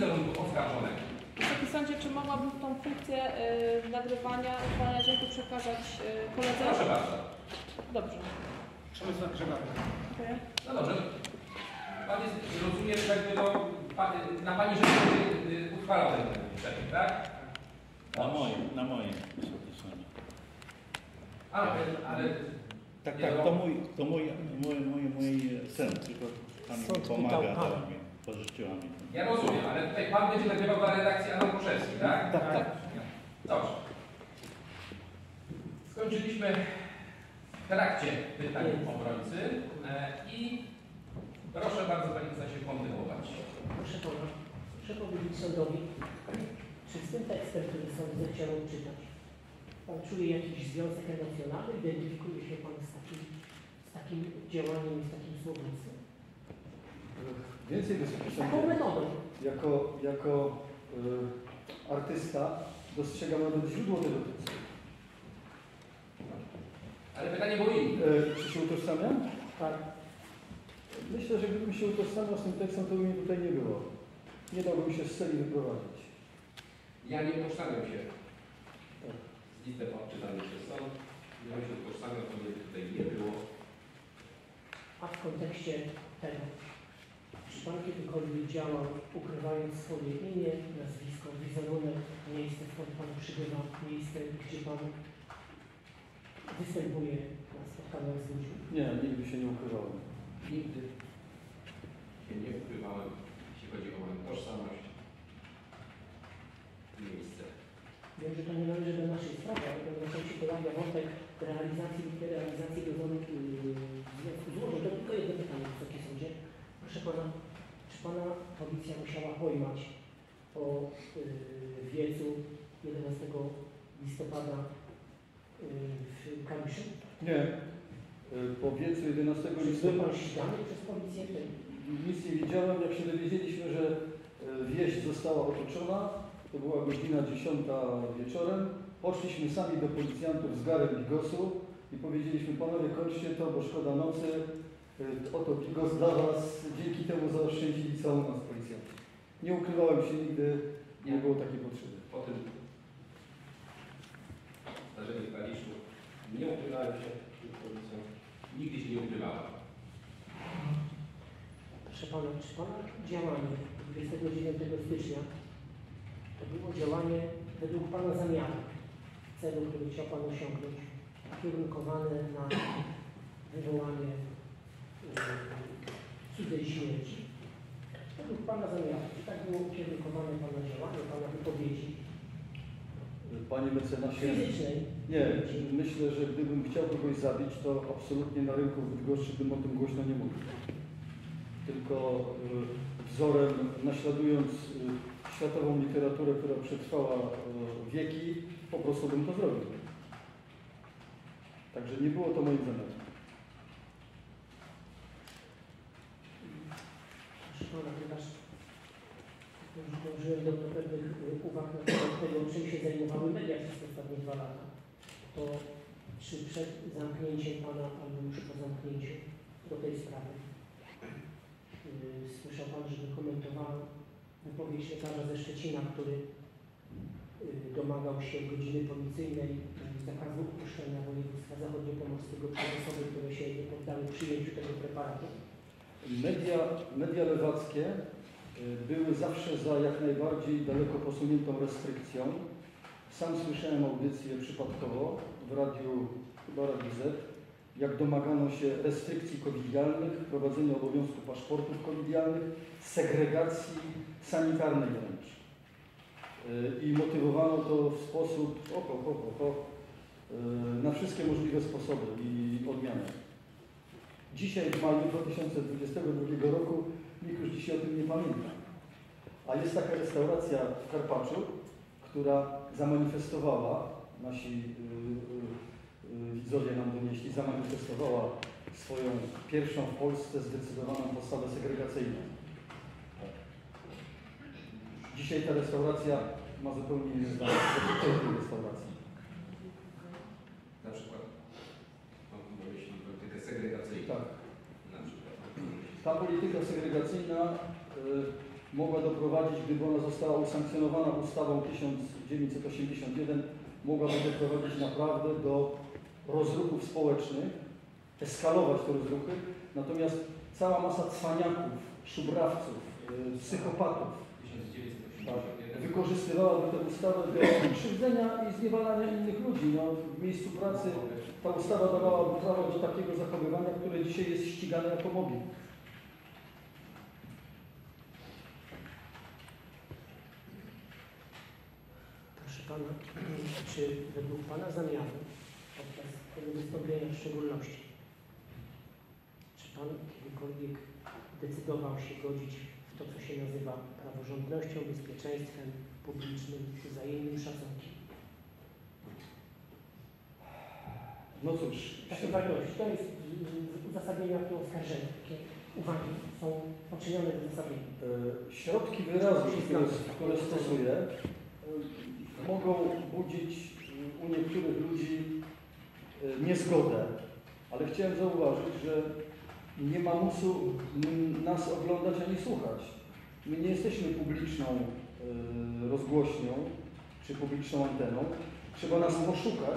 wizerunku oskarżonego. Wysoki sądzie, czy mogłabym tą funkcję nagrywania, uchwalania dźwięku przekazać koledze? Proszę bardzo. Dobrze. Dziękuję. No dobrze. Pan jest, rozumiem, że jakby no, na Pani rzeczy uchwalał ten przepis, tak? Na moje, Wysoki Sądzie. Ale Tak, to mój syn, tylko Pan mi pomaga, pożyczyła mi. ja rozumiem, ale tutaj Pan będzie nagrywał dla redakcji Adam Koszewski, tak? Tak. Dobrze. Skończyliśmy w trakcie pytań obrońcy i proszę bardzo Pani chce się kontynuować. Proszę Pana, proszę powiedzieć sądowi, czy z tym tekstem, który sąd zechciał czytać, Pan czuje jakiś związek emocjonalny, identyfikuje się Pan z takim działaniem i z takim słownictwem? Więcej Wysoki Z taką Sądzie, metodą. jako artysta dostrzegam nawet źródło tego tekstu. Ale pytanie było inne. Czy się utożsamiam? Tak. Myślę, że gdybym się utożsamiał z tym tekstem, to by mnie tutaj nie było. Nie dałbym się z celi wyprowadzić. Ja nie utożsamiam się z listem odczytanym przez sąd. Gdybym się utożsamiał, to mnie tutaj nie było. A w kontekście tego, czy Pan kiedykolwiek działał, ukrywając swoje imię, nazwisko, wizerunek, miejsce, skąd Pan przybywa, miejsce, gdzie Pan występuje na spotkaniach z ludźmi? Nie, nigdy się nie ukrywałem. Nigdy się nie ukrywałem, jeśli chodzi o moją tożsamość i miejsce. Wiem, że to nie należy do naszej sprawy, ale pewnie się pojawia wątek realizacji dozoru związku złożeń. To tylko jedno pytanie, Wysoki Sądzie. Proszę Pana, czy Pana policja musiała pojmać po wiecu 11 listopada w Kaliszu? Nie. Po wiecu 11 Czy był listopada Pan ścigany przez policję? nic nie widziałem. Jak się dowiedzieliśmy, że wieś została otoczona, to była godzina 10 wieczorem. Poszliśmy sami do policjantów z garem bigosu i powiedzieliśmy: panowie, kończcie to, bo szkoda nocy. Oto bigos dla was. Dzięki temu zaoszczędzili całą nas policjanci. Nie ukrywałem się nigdy, nie było takiej potrzeby. Po tym zdarzeniu w Kaliszu nie ukrywałem się przed policją. Nigdy się nie ukrywałem. Proszę Pana, czy Pana działanie 29 stycznia to było działanie według Pana zamiaru, celu, który chciał Pan osiągnąć, ukierunkowane na wywołanie cudzej śmierci? Według Pana zamiaru, czy tak było ukierunkowane Pana działanie, Pana wypowiedzi Panie mecenasie, fizycznej? nie, myślę, że gdybym chciał kogoś zabić, to absolutnie na rynku w Bydgoszczy bym o tym głośno nie mówił. Tylko wzorem, naśladując światową literaturę, która przetrwała wieki, po prostu bym to zrobił. Także nie było to moim zamiarem. Proszę Pana, ponieważ dążyłem do pewnych uwag na temat tego, czym się zajmowały media przez ostatnie 2 lata, to czy przed zamknięciem Pana, albo już po zamknięciu do tej sprawy słyszał Pan, żeby komentowano wypowiedź lekarza ze Szczecina, który domagał się godziny policyjnej zakazu upuszczenia województwa zachodniopomorskiego przez osoby, które się nie poddały przyjęciu tego preparatu? Media lewackie były zawsze za jak najbardziej daleko posuniętą restrykcją. Sam słyszałem audycję przypadkowo w radiu, chyba Radio Z, jak domagano się restrykcji covidialnych, wprowadzenia obowiązku paszportów covidialnych, segregacji sanitarnej wręcz. I motywowano to w sposób na wszystkie możliwe sposoby i odmiany. Dzisiaj w maju 2022 roku nikt już dzisiaj o tym nie pamięta. A jest taka restauracja w Karpaczu, która zamanifestowała, nasi widzowie nam donieśli, zamanifestowała swoją pierwszą w Polsce zdecydowaną postawę segregacyjną. Dzisiaj ta restauracja ma zupełnie inne zdanie do tej restauracji. Na przykład mam na myśli politykę segregacyjną. Tak. Na przykład. Ta polityka segregacyjna mogła doprowadzić, gdyby ona została usankcjonowana ustawą 1981, mogłaby doprowadzić naprawdę do rozruchów społecznych, eskalować te rozruchy. Natomiast cała masa cwaniaków, szubrawców, psychopatów wykorzystywałaby tę ustawę do krzywdzenia i zniewalania innych ludzi. No, w miejscu pracy ta ustawa dawałaby prawo do takiego zachowywania, które dzisiaj jest ścigane jako mobbing. Proszę Pana, czy według Pana zamiaru, podczas tego wystąpienia w szczególności, czy Pan kiedykolwiek decydował się godzić w to, co się nazywa praworządnością, bezpieczeństwem publicznym, wzajemnym szacunkiem? No cóż, Takie wartości, to jest w uzasadnieniu aktu oskarżenia. Takie uwagi są poczynione w uzasadnieniu. środki wyrazu, które stosuję, mogą budzić u niektórych ludzi niezgodę, ale chciałem zauważyć, że nie ma musu nas oglądać ani słuchać. My nie jesteśmy publiczną rozgłośnią czy publiczną anteną. Trzeba nas poszukać.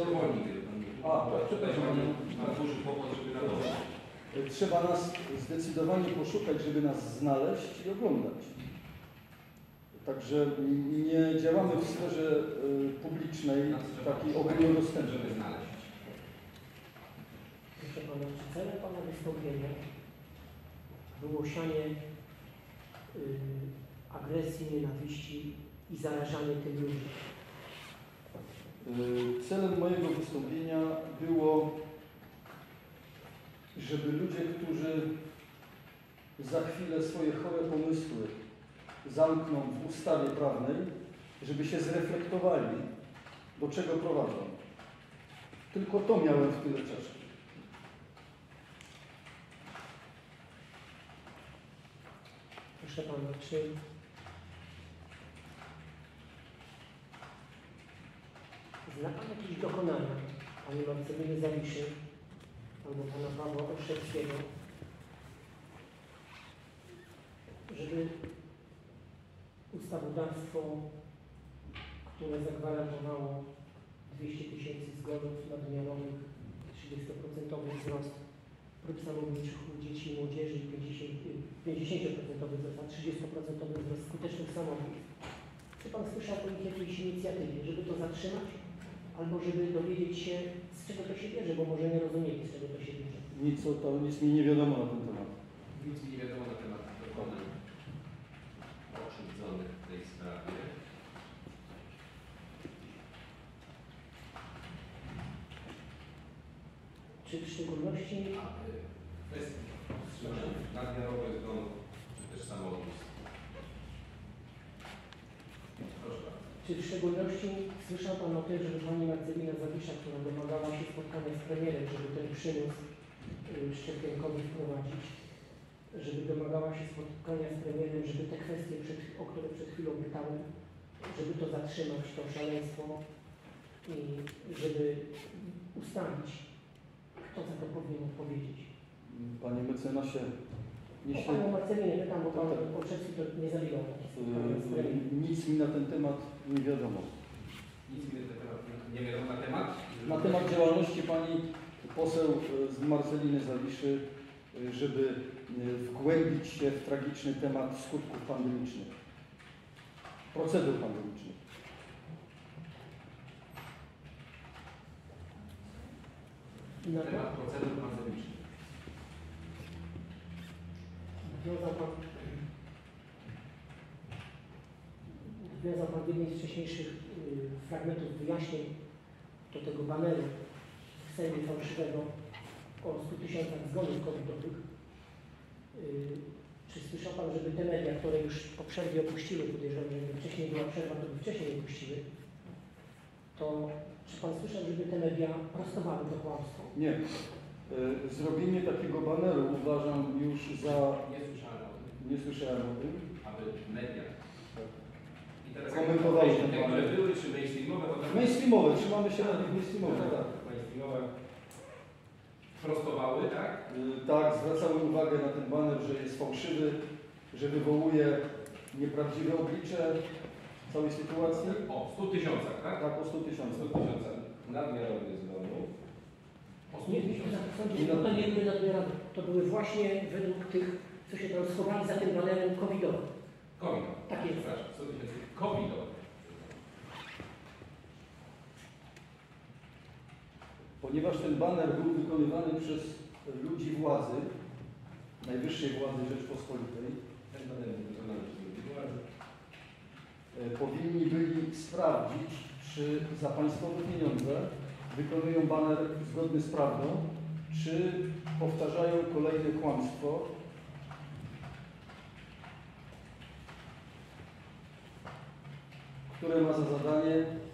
Trzeba nas zdecydowanie poszukać, żeby nas znaleźć i oglądać. Także nie działamy w sferze publicznej, takiej ogólnodostępnej. Proszę Pana, czy celem Pana wystąpienia było sianie agresji, nienawiści i zarażanie tym ludzi? Celem mojego wystąpienia było, żeby ludzie, którzy za chwilę swoje chore pomysły zamkną w ustawie prawnej, żeby się zreflektowali, do czego prowadzą. Tylko to miałem w tyle czaszki. Proszę Pana, czy zna Pan jakieś dokonania Pani Marceliny Zawiszy albo Pana Pawła Olszewskiego, żeby ustawodawstwo, które zagwarantowało 200 000 zgonów nadmiarowych, 30% wzrost prób samobójczych u dzieci i młodzieży i 50% wzrost, a 30% wzrost skutecznych samobójstw. Czy Pan słyszał o jakiejś inicjatywie, żeby to zatrzymać? Albo żeby dowiedzieć się, z czego to się bierze, bo może nie rozumieli, z czego to się bierze. Nic mi nie wiadomo na ten temat. Nic mi nie wiadomo na temat dokonań okrzywdzonych w tej sprawie. Czy w szczególności Kwestii nadmiarowych zgonów, czy też samobójstw. Proszę bardzo. Czy w szczególności słyszał Pan o tym, żeby Pani Marcelina Zawisza, która domagała się spotkania z premierem, żeby ten przymus szczepionkowy wprowadzić, żeby domagała się spotkania z premierem, żeby te kwestie, o które przed chwilą pytałem, żeby to zatrzymać, to szaleństwo i żeby ustalić, kto za to powinien odpowiedzieć. Panie mecenasie, O Panią Marcelinę pytam, bo Pan Olszewski to nie zabijał. nic mi na ten temat nie wiadomo. Nic mi na ten temat nie wiadomo na temat? Na temat działalności pani poseł z Marceliny Zawiszy, żeby wgłębić się w tragiczny temat skutków pandemicznych, procedur pandemicznych. Na Temat procedur pandemicznych. Wwiązał Pan w jednej z wcześniejszych fragmentów wyjaśnień do tego baneru w Sejmie fałszywego o 100 000 zgonów covidowych. Czy słyszał Pan, żeby te media, które już po przerwie opuściły, podejrzewam, że gdyby wcześniej była przerwa, to by wcześniej opuściły, to czy Pan słyszał, żeby te media prostowały to kłamstwo? Nie. Zrobienie takiego baneru uważam już za... Nie słyszałem o tym, Nie słyszałem o tym. aby media. I teraz Komentowały jak ten baner. które były, czy mainstreamowe, bo tam Mainstreamowe, trzymamy się na tych mainstreamowych, tak. mainstreamowe prostowały, tak? Tak, zwracały uwagę na ten baner, że jest fałszywy, że wywołuje nieprawdziwe oblicze całej sytuacji. O 100 tysiącach, tak? Tak, o 100 100 tysiącach. tysiącach nadmiarowych zgonów. O 100 Nie, tysiącach. to nie były nadmiarowe. To były właśnie według tych, co się tam schowali za tym banerem covidowym. COVID. Tak jest. Przepraszam, 100 tysięcy COVID-owych. Ponieważ ten baner był wykonywany przez ludzi władzy, najwyższej władzy Rzeczpospolitej, Ten baner był wykonany przez ludzi władzy. powinni byli sprawdzić, czy za państwowe pieniądze wykonują baner zgodny z prawdą, czy powtarzają kolejne kłamstwo, które ma za zadanie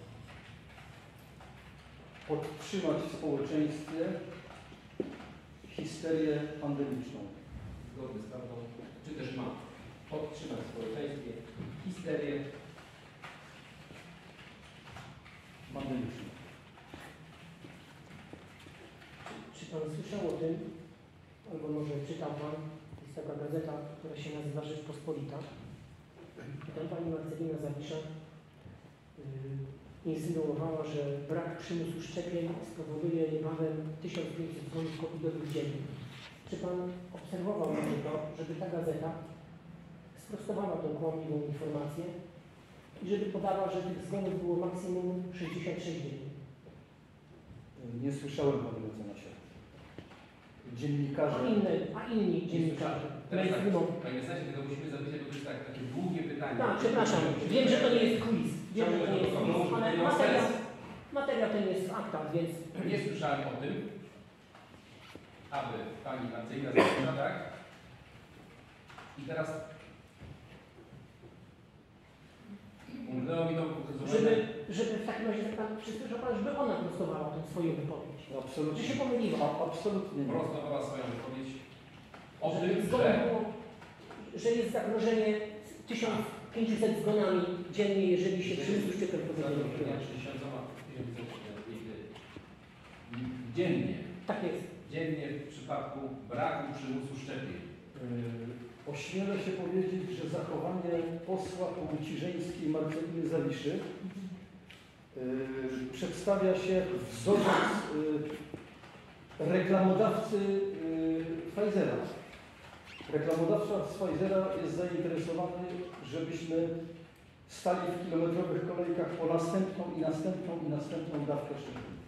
podtrzymać w społeczeństwie histerię pandemiczną. Zgodny z prawdą, czy też ma podtrzymać w społeczeństwie histerię. Pandemiczną. Czy Pan słyszał o tym, albo może czytał Pan, jest taka gazeta, która się nazywa Rzeczpospolita. I tam Pani Marcelina Zawisza insynuowała, że brak przymusu szczepień spowoduje niebawem 1500 zgonów covidowych dziennie. Czy Pan obserwował może to, żeby ta gazeta sprostowała tą kłamliwą informację i żeby podała, że tych zgonów było maksimum 66 dziennie? Nie słyszałem, panie mecenasie. Dziennikarze. A inni dziennikarze. Teraz tak, mainstreamowi. panie Stasie, tylko musimy zapytać, bo to jest takie długie pytanie. Tak, przepraszam. Wiem, że to nie jest quiz. Wiem, że to nie jest No, quiz, ale no, materiał ten jest w aktach, więc Nie słyszałem o tym, aby pani Marcelina Zawisza, tak? I teraz umknęło mi to pokazywanie. żeby w takim razie przysłyszał Pan, żeby ona prostowała tę swoją wypowiedź. Że Absolutnie. się pomyliła. Absolutnie nie. Prostowała swoją wypowiedź o Że tym, tych zgonów było- że jest zagrożenie 1500 zgonami dziennie, jeżeli się przymusu szczepień zagrożenie prowadzi. 60 dziennie. Tak jest. Dziennie w przypadku braku przymusu szczepień. Ośmielę się powiedzieć, że zachowanie posła płci żeńskiej Marceliny Zawiszy przedstawia się wzorzec reklamodawcy Pfizera. Reklamodawca z Pfizera jest zainteresowany, żebyśmy stali w kilometrowych kolejkach po następną i następną i następną dawkę szczepienia.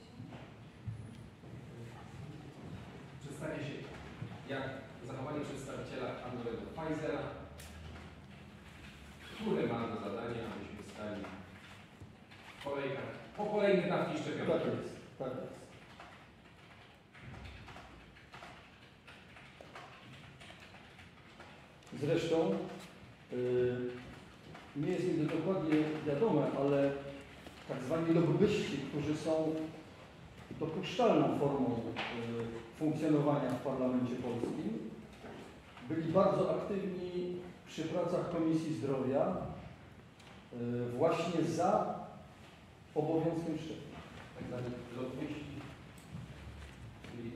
Przedstawia się jak zachowanie przedstawiciela handlowego Pfizera, które ma za zadanie, abyśmy stali w kolejkach po kolejne dawki szczepionki. Tak jest, tak jest. Zresztą nie jest mi to dokładnie wiadome, ale tak zwani lobbyści, którzy są dopuszczalną formą funkcjonowania w parlamencie polskim, byli bardzo aktywni przy pracach Komisji Zdrowia właśnie za obowiązkiem szczepień. Tak zwani lobbyści byli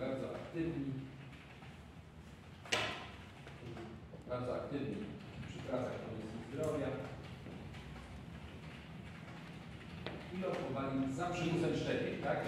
bardzo aktywni przy pracach Komisji Zdrowia i lobowali za przymusem szczepień, tak?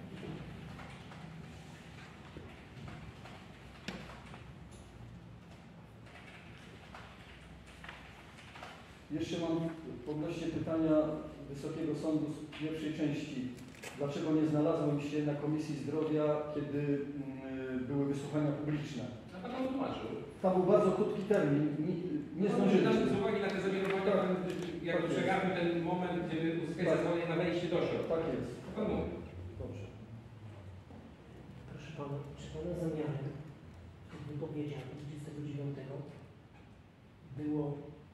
Jeszcze mam odnośnie pytania Wysokiego Sądu z pierwszej części. Dlaczego nie znalazłem się na Komisji Zdrowia, kiedy były wysłuchania publiczne? A pan tłumaczył. Tam był bardzo krótki termin, nie zdążyliśmy. Z uwagi na te zamianowania, jak przegapił ten moment, gdzie uzyskać zezwolenie na wejście do środka. Tak jest. Pan mówi. Dobrze. Proszę Pana, czy Pana zamiarem w wypowiedziach 29 było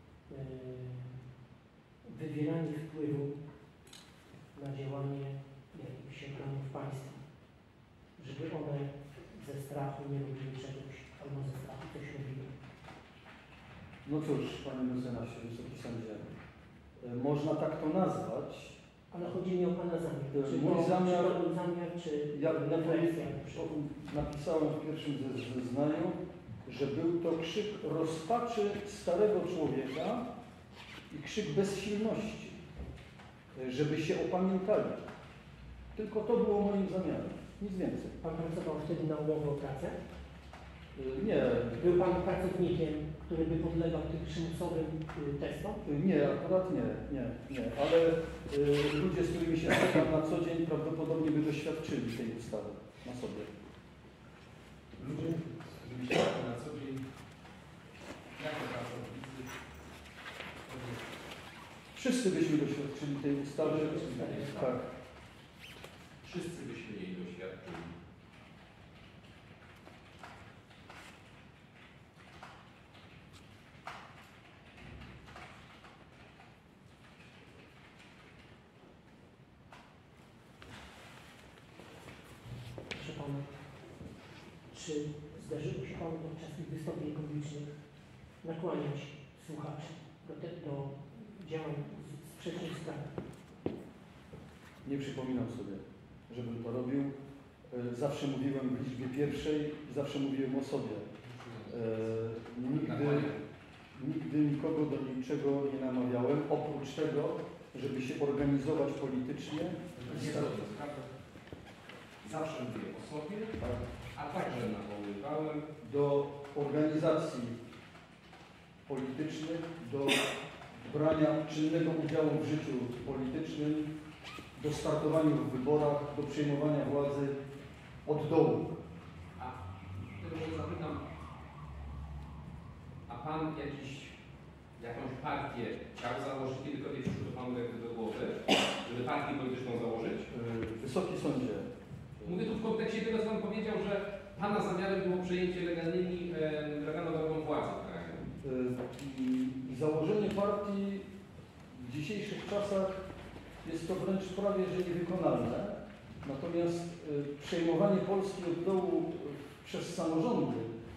wywieranie wpływu na działanie jakichś organów państwa, żeby one ze strachu nie robili czegoś, albo ze strachu coś robiły? No cóż, Panie Mecenasie, Wysoki Sądzie, można tak to nazwać. Ale chodzi mi o Pana zamiar. Czy Mój zamiar, czy to był zamiar, czy ja refleksja? napisałem w pierwszym zeznaniu, że był to krzyk rozpaczy starego człowieka i krzyk bezsilności, żeby się opamiętali. Tylko to było moim zamiarem, nic więcej. Pan pracował wtedy na umowę o pracę? Nie, Był Pan pracownikiem, który by podlegał tym przymusowym testom? nie, akurat nie, ale ludzie, z którymi się spotykam na co dzień, prawdopodobnie by doświadczyli tej ustawy na sobie. Ludzie, którzy się na co dzień, jakie pracownicy, Wszyscy byśmy doświadczyli tej ustawy. Tak. wszyscy byśmy jej doświadczyli. Proszę Pana, czy zdarzyło się Panu podczas tych wystąpień publicznych nakłaniać słuchaczy do działań sprzecznych z prawem? Nie przypominam sobie, żebym to robił. Zawsze mówiłem w liczbie pierwszej, zawsze mówiłem o sobie. Nigdy nikogo do niczego nie namawiałem, oprócz tego, żeby się organizować politycznie. Zawsze mówię o sobie, a także nawoływałem Do organizacji politycznych, do brania czynnego udziału w życiu politycznym, do startowania w wyborach, do przejmowania władzy od dołu. A tylko zapytam, a Pan jakąś partię chciał założyć, kiedykolwiek przyszło to Panu jakby do głowy, żeby partię polityczną założyć? Wysoki Sądzie, Mówię tu w kontekście tego, co Pan powiedział, że Pana zamiarem było przejęcie legalną drogą władzy w kraju. i założenie partii w dzisiejszych czasach jest to wręcz prawie że niewykonalne. Natomiast przejmowanie Polski od dołu przez samorządy,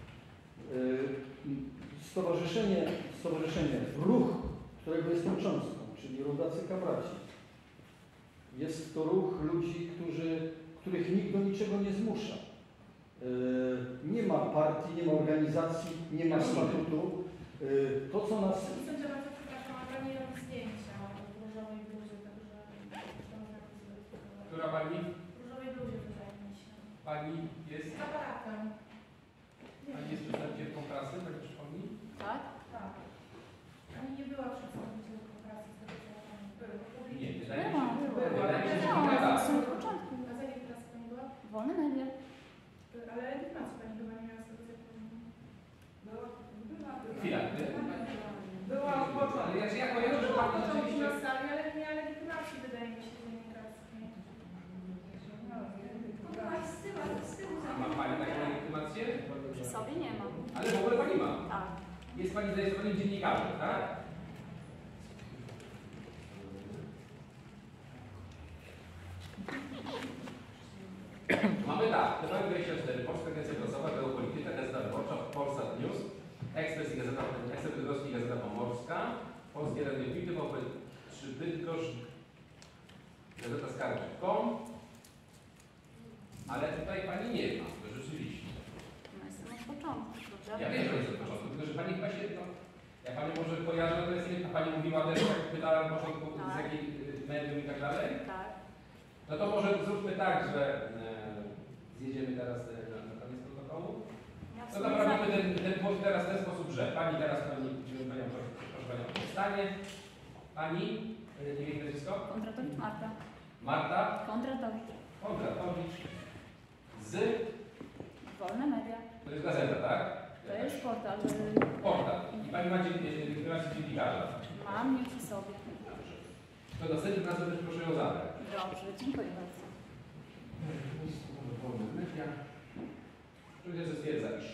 stowarzyszenie Ruch, którego jestem cząstką, czyli Rodacy Kamraci, jest to ruch ludzi, których nikt do niczego nie zmusza. Nie ma partii, nie ma organizacji, nie ma statutu. To, co nas... Sądzę bardzo, przepraszam, ale nie robi zdjęcia w różowej bluzie, także to można zrobić. Która Pani? W różowej bluzie wydaje mi się. Pani jest? Z aparatem. Pani jest przedstawicielką prasy, tak przypomnij? Tak? Tak. Pani nie była przedstawicielką prasy, z tego co ja pamiętam. Nie, wydaje mi Byłam, się. byłam. Wydaje mi się, że Byłam, nie na tak. samym początku. A za jakiej prasy Pani była? Wolne media. Ale legitymacji Pani chyba nie miała, z tego co ja pamiętam. Chwila. Była od początku. Ale ja kojarzę, że Była Pani od początku rzeczywiście... na sali, ale nie miała legitymacji, wydaje mi się, dziennikarskiej. A ma Pani taką legitymację? Przy sobie nie mam. Ale w ogóle Pani ma. Tak. Jest Pani zarejestrowanym dziennikarzem, tak? Mamy tak, TVN24, Polska Agencja Prasowa, Geopolityka, Gazeta Wyborcza, Polsat News, Ekspres i Gazeta Bydgoska i Gazeta Pomorska, Polskie Radio Wity, czy Bydgoszcz, Gazeta Skarbnik.com, ale tutaj Pani nie ma, to rzeczywiście. No jestem od początku, prawda? Ja wiem, że jest od początku, tylko że Pani chyba się, no, ja Pani może kojarzę, to jest nie, a Pani mówiła też, jak pytałem na początku, z Tak. jakiej medium i tak dalej. Tak. No to może zróbmy tak, że zjedziemy teraz na koniec protokołu. Ja w No sumie to robimy ten punkt teraz w ten sposób, że Pani teraz proszę Panią o powstanie. Pani, nie wiem nazwisko? Kondratowicz Marta. Marta Kondratowicz. Kondratowicz z, Wolne media. to jest gazeta, tak? To jest portal. Portal. I Pani ma legitymację dziennikarza. Mam nie przy sobie. To następnym razem też proszę ją zabrać. Dobrze, dziękuję bardzo. Czuję, że stwierdza, iż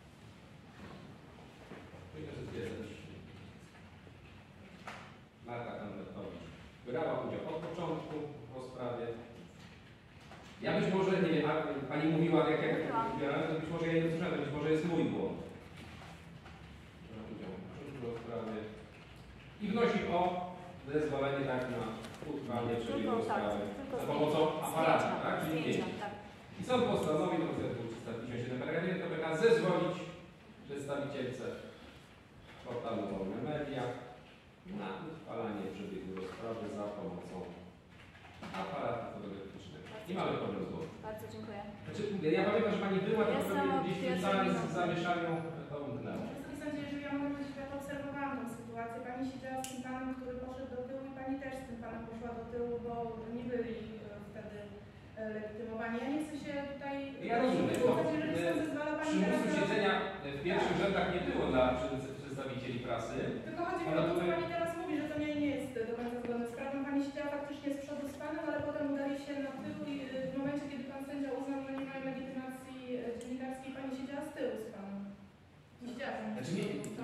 Marta Kondratowicz brała udział od początku po sprawie. Ja być może, nie wiem, Pani mówiła, jak mówiłam, to być może ja nie usłyszałem, być może jest mój błąd. Brała udział od początku po sprawie i wnosi o zezwolenie tak na utrwanie, czyli Tylko tak, rozprawy tylko za pomocą aparatu, zdjęcia, tak? Czyli zdjęcia, zdjęć. tak. I sąd postanowił, to jest 357 paragrafie, to PK zezwolić przedstawicielce portalu Wolne Media na utrwalanie przebiegu rozprawy za pomocą aparatu fotograficznego. Nie mamy problemu z głową. Bardzo dziękuję. Znaczy, ja pamiętam, że Pani była, tylko Jestem pewnie od gdzieś w tym pierwszej całym minuty. zamieszaniu to umknęło. Wysoki sądzie, jeżeli ja mogę powiedzieć, ja obserwowałam tę sytuację. Pani siedziała z tym panem, który poszedł do tyłu i pani też z tym panem poszła do tyłu, bo nie byli wtedy legitymowani. Ja nie chcę się tutaj... Ja rozumiem, wsłuchać, jeżeli sąd zezwala pani teraz Przymusu na... siedzenia w pierwszych rzędach nie było dla przedstawicieli prasy. Tylko chodzi mi o to, co pani teraz mówi, że to nie jest do końca zgodne z prawem. Pani siedziała faktycznie z przodu z panem, ale potem udali się na tył i w momencie, kiedy pan sędzia uznał, że nie mają legitymacji dziennikarskiej, pani siedziała z tyłu z panem. Nie siedziała tam. Znaczy,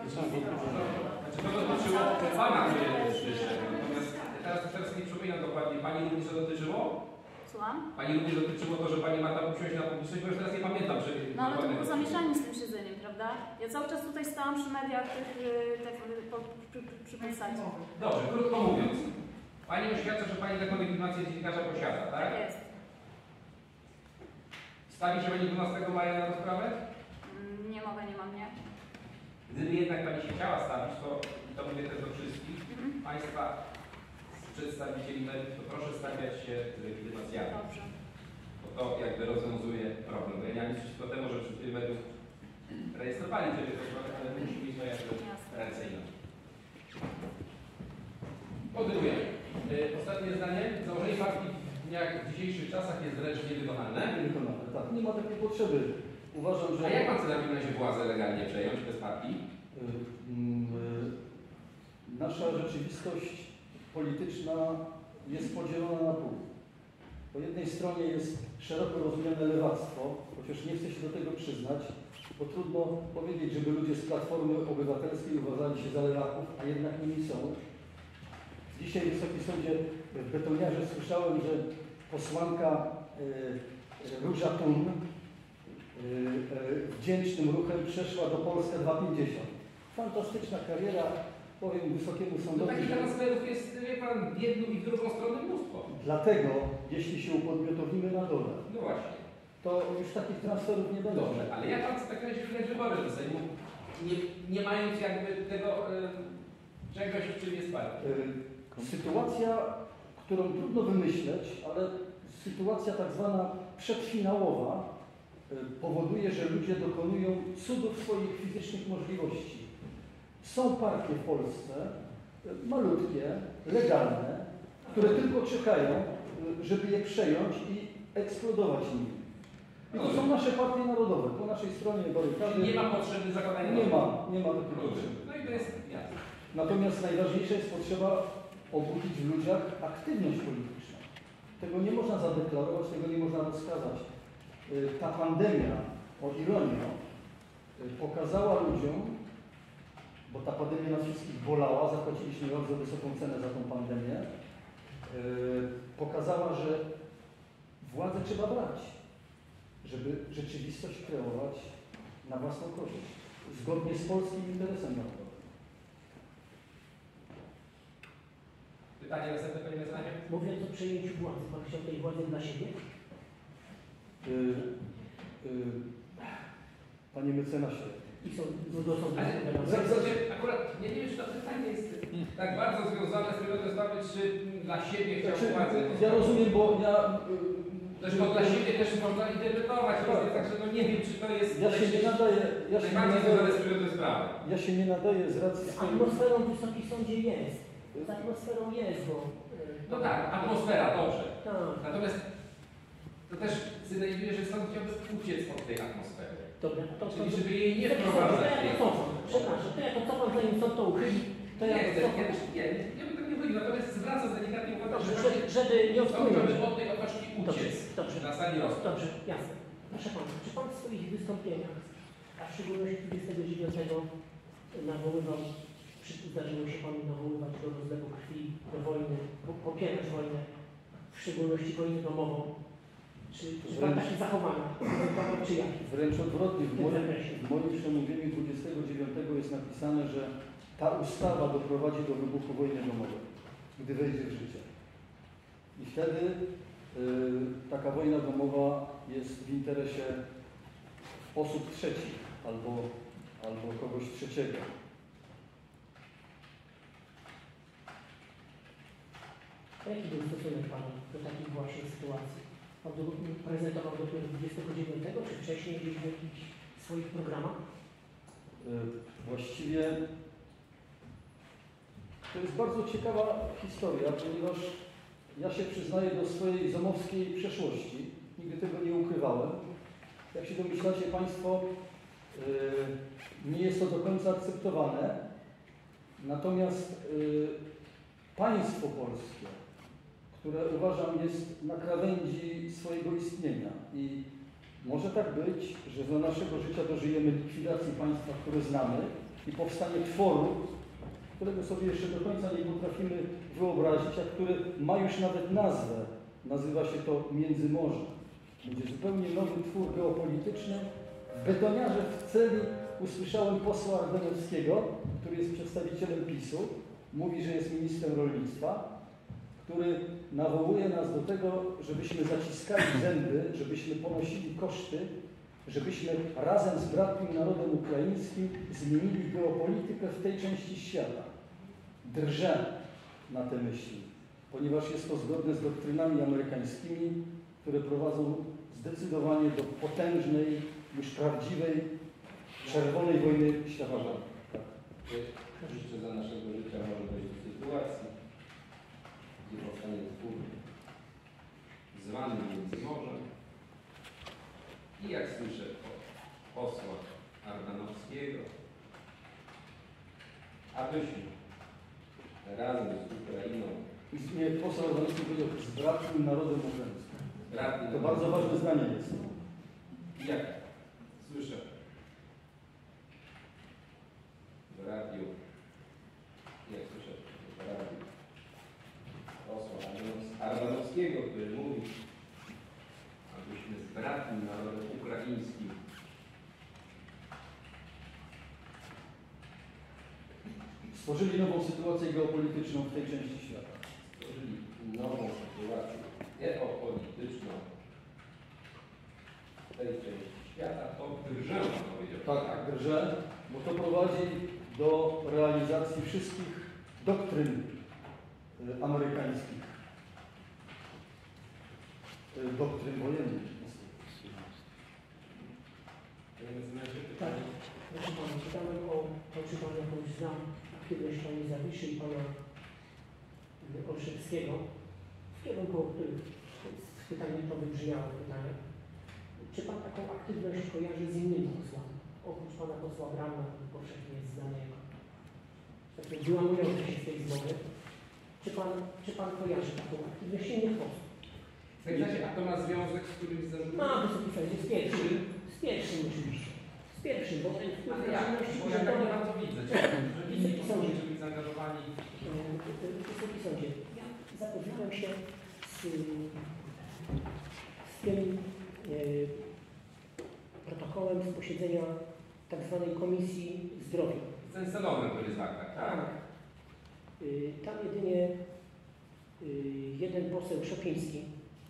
to dotyczyło Pana, który natomiast teraz nie przypominam dokładnie. Pani również to dotyczyło? Słucham? Pani również dotyczyło to, że Pani ma tam usiąść na publiczność, bo już teraz nie pamiętam. No ale to było zamieszanie z tym siedzeniem, prawda? Ja cały czas tutaj stałam przy mediach przy podstawie. Dobrze, krótko mówiąc. Pani oświadcza, że Pani taką legitymację dziennikarza posiada, tak? Tak jest. Stawi się Pani 12 maja na rozprawę? Nie mogę, nie mam, nie. Gdyby jednak Pani się chciała stawić, to mówię też do wszystkich Państwa przedstawicieli mediów, to proszę stawiać się z legitymacjami. Dobrze. Bo to jakby rozwiązuje problem. Bo ja nie mam nic przeciwko temu, że przedstawiciele mediów rejestrowali przecież to sprawę, ale musi mieć to jakby ręce i nogi. Kontynuujemy. Ostatnie zdanie. Założenie partii w dniach w dzisiejszych czasach jest wręcz niewykonalne. Niewykonalne, tak. Nie ma takiej potrzeby. Uważam, że... A jak Pan chce na razie władzę legalnie przejąć bez partii? Nasza rzeczywistość polityczna jest podzielona na pół. Po jednej stronie jest szeroko rozumiane lewactwo, chociaż nie chcę się do tego przyznać, bo trudno powiedzieć, żeby ludzie z Platformy Obywatelskiej uważali się za lewaków, a jednak nimi są. Dzisiaj, Wysoki Sądzie, w Betoniarze słyszałem, że posłanka Róża Thun wdzięcznym ruchem przeszła do Polska 2,50. Fantastyczna kariera, powiem Wysokiemu No Sądowi, takich że transferów jest, wie Pan, w jedną i w drugą stronę mnóstwo. dlatego, jeśli się upodmiotowimy na dole, No właśnie. to już takich transferów nie będzie. Dobrze, ale jak Pan chce w takim razie wygrać wybory do Sejmu, nie mając jakby tego czegoś, czym jest partia? Sytuacja, którą trudno wymyśleć, ale sytuacja tak zwana przedfinałowa powoduje, że ludzie dokonują cudów swoich fizycznych możliwości. Są partie w Polsce, malutkie, legalne, które tylko czekają, żeby je przejąć i eksplodować nimi. I to są nasze partie narodowe, po naszej stronie barykady. Czyli nie ma potrzeby zakładania Nie nowych. ma takiej potrzeby. No i to jest jasne. Natomiast najważniejsza jest potrzeba obudzić w ludziach aktywność polityczną. Tego nie można zadeklarować, tego nie można rozkazać. Ta pandemia, o ironię, pokazała ludziom, bo ta pandemia nas wszystkich bolała, zapłaciliśmy bardzo wysoką cenę za tą pandemię, pokazała, że władzę trzeba brać, żeby rzeczywistość kreować na własną korzyść, zgodnie z polskim interesem narodowym. Pytanie następne, Panie Mecenasie? Mówiąc o przejęciu władzy, pan chciał tej władzy dla siebie? Panie mecenasie, I są do sądu. Ale akurat nie wiem, czy to pytanie jest tak bardzo związane z tym sprawy, czy dla siebie chciał władzę. ja rozumiem, bo ja... Też bo dla siebie też można interpretować, także no nie wiem, czy to jest Ja się nie nadaję... najbardziej związane z tym sprawy. Ja się nie nadaję z racji... Z atmosferą w Wysokim Sądzie jest. Z atmosferą jest, bo... No tak, atmosfera, dobrze. Tak. Natomiast to też sygnalizuje, że sąd chciałby uciec od tej atmosfery. Dobra, to Czyli żeby jej nie wprowadzać. Przepraszam, to ja to cofam, zanim sąd to uchyli, to ja Nie to chcę, cofam. ja bym tak nie mówił, natomiast zwracam delikatnie uwagę, Dobrze, że żeby nie sąd odpłynąć. chciałby od tej otoczki uciec Dobrze. na sali rozpraw. Dobrze, jasne. Proszę Pana, czy Pan w swoich wystąpieniach, a w szczególności 29 nawoływał, zdarzyło się Panu nawoływać do rozlewu krwi, do wojny, popierać wojnę, w szczególności wojnę domową? Czy Pan takie zachowania, czy jak? Wręcz odwrotnie, w moim przemówieniu 29 jest napisane, że ta ustawa doprowadzi do wybuchu wojny domowej, gdy wejdzie w życie. I wtedy taka wojna domowa jest w interesie osób trzecich albo albo kogoś trzeciego. A jaki był stosunek Pana do takich właśnie sytuacji? Pan prezentował dopiero 29, czy wcześniej gdzieś w jakichś swoich programach? Właściwie to jest bardzo ciekawa historia, ponieważ ja się przyznaję do swojej zomowskiej przeszłości. Nigdy tego nie ukrywałem. Jak się domyślacie Państwo, nie jest to do końca akceptowane. Natomiast państwo polskie, które uważam jest na krawędzi swojego istnienia i może tak być, że za naszego życia dożyjemy likwidacji państwa, które znamy i powstanie tworu, którego sobie jeszcze do końca nie potrafimy wyobrazić, a który ma już nawet nazwę. Nazywa się to Międzymorze. Będzie zupełnie nowy twór geopolityczny. W betoniarze w celi usłyszałem posła Ardanowskiego, który jest przedstawicielem PiS-u. Mówi, że jest ministrem rolnictwa, który nawołuje nas do tego, żebyśmy zaciskali zęby, żebyśmy ponosili koszty, żebyśmy razem z bratnim narodem ukraińskim zmienili geopolitykę w tej części świata. Drżę na te myśli, ponieważ jest to zgodne z doktrynami amerykańskimi, które prowadzą zdecydowanie do potężnej, już prawdziwej, czerwonej wojny światowej. Tak. Jeszcze za naszego życia może dojść do sytuacji, gdzie powstanie twór zwany Międzymorzem. I jak słyszę o posła Ardanowskiego, abyśmy razem z Ukrainą Nie, poseł Ardanowski powiedział, z bratnim narodem ukraińskim. bratni To bardzo ważne zdanie jest. jak słyszę w radiu, jak słyszę w radiu posła Ardanowskiego, który mówi, abyśmy z bratnim narodem ukraińskim Stworzyli nową sytuację geopolityczną w tej części świata. stworzyli nową sytuację geopolityczną w tej części świata, to drżę, pan powiedział. Tak, drżę, bo to prowadzi do realizacji wszystkich doktryn amerykańskich, doktryn wojennych. Tak. Proszę Pana, pytałem o to, czy Pan jakąś zna aktywność Pani Zawiszy i Pana Olszewskiego, w kierunku, o których pytanie to wybrzmiało pytanie. Czy Pan taką aktywność kojarzy z innymi posłami? Oprócz Pana posła Brauna, który powszechnie jest znany jako taki wyłamujący się z tej zmowy. Czy pan kojarzy taką aktywność innych posłów? A to ma związek z którymś zarzutem? Ma, Wysoki Sądzie, z pierwszym. Z pierwszym oczywiście. Z pierwszym, bo ten wpływ Ale na jak? czynności Bo ja tak nie urzędowe... bardzo widzę, że Wysoki Sądzie. może być zaangażowani. Wysoki Sądzie, ja zapoznałem się z tym protokołem z posiedzenia tak zwanej Komisji Zdrowia. Ten salonem, który jest w aktach, tak? Tam jedynie jeden poseł Szopiński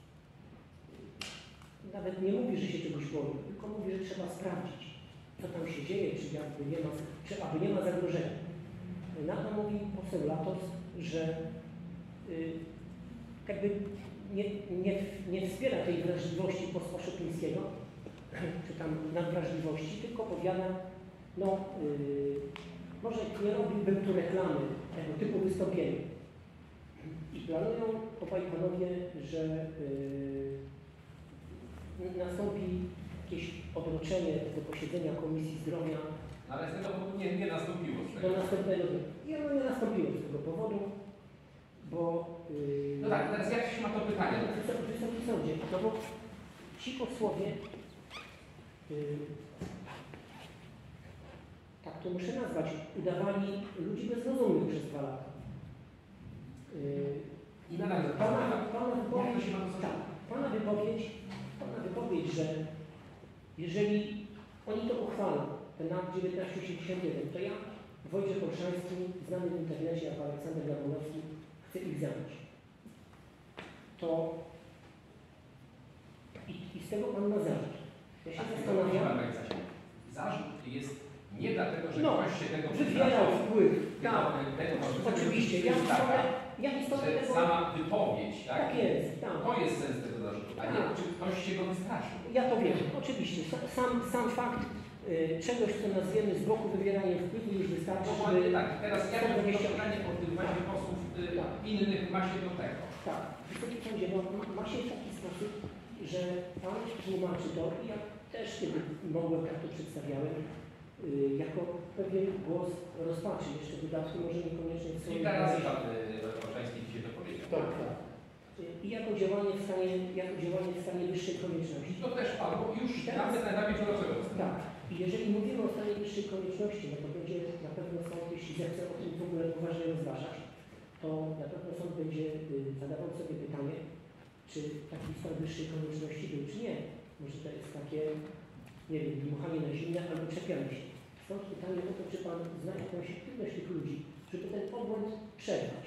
nawet nie mówi, że się czegoś boi, tylko mówi, że trzeba sprawdzić, co tam się dzieje, czy aby nie ma zagrożenia. Na to mówi poseł Latos, że jakby nie wspiera tej wrażliwości posła Szopińskiego, czy tam nadwrażliwości, tylko powiada, może nie robiłbym tu reklamy tego typu wystąpień. I planują obaj panowie, że nastąpi jakieś odroczenie tego posiedzenia Komisji Zdrowia. Ale z tego powodu nie nastąpiło z tego. Do następnego dnia. I ono nie nastąpiło z tego powodu, bo... No tak, teraz jak się ma to pytanie? Wysoki Sądzie, no bo ci posłowie, tak to muszę nazwać, udawali ludzi bezrozumnych przez 2 lata. Pana wypowiedź, że jeżeli oni to uchwalą, ten akt 1981, to ja, Wojciech Olszański, znany w internecie jako Aleksander Jabłonowski, chcę ich zabić. To i z tego Pan ma zarzut. Ja się zastanawiam. Zarzut jest Nie dlatego, że No, ktoś się tego wywierał wpływ. Tak, tego oczywiście. Ja istotę że tego... sama wypowiedź, tak? Tak jest, tak. To jest sens tego zarzutu, a nie czy ktoś się go wystraszył. Ja to wiem, oczywiście. Sam fakt czegoś, co nazwiemy z boku wywieranie wpływu już wystarczy, Dokładnie żeby... tak. Teraz ja mam pytanie od tych właśnie posłów innych ma się do tego. Tak. Wysoki Sądzie, no, ma się w taki sposób, że Pan tłumaczy to i ja też kiedy mogłem, tak to przedstawiałem, jako pewien głos rozpaczy. Jeszcze w dodatku może niekoniecznie w swoim... Kilka razy pan Olszański dzisiaj to powiedział. Tak, tak. I jako działanie w stanie wyższej konieczności. To też padło już na tym etapie przygotowego. Tak. I jeżeli mówimy o stanie wyższej konieczności, no to będzie na pewno sąd, jeśli zechce o tym w ogóle poważnie rozważać, to na pewno sąd będzie zadawał sobie pytanie, czy taki stan wyższej konieczności był, czy nie. Może to jest takie, nie wiem, dmuchanie na zimne albo czepianie się. Stąd pytanie o to, czy Pan zna jakąś aktywność tych ludzi, żeby ten obłęd przetrwać.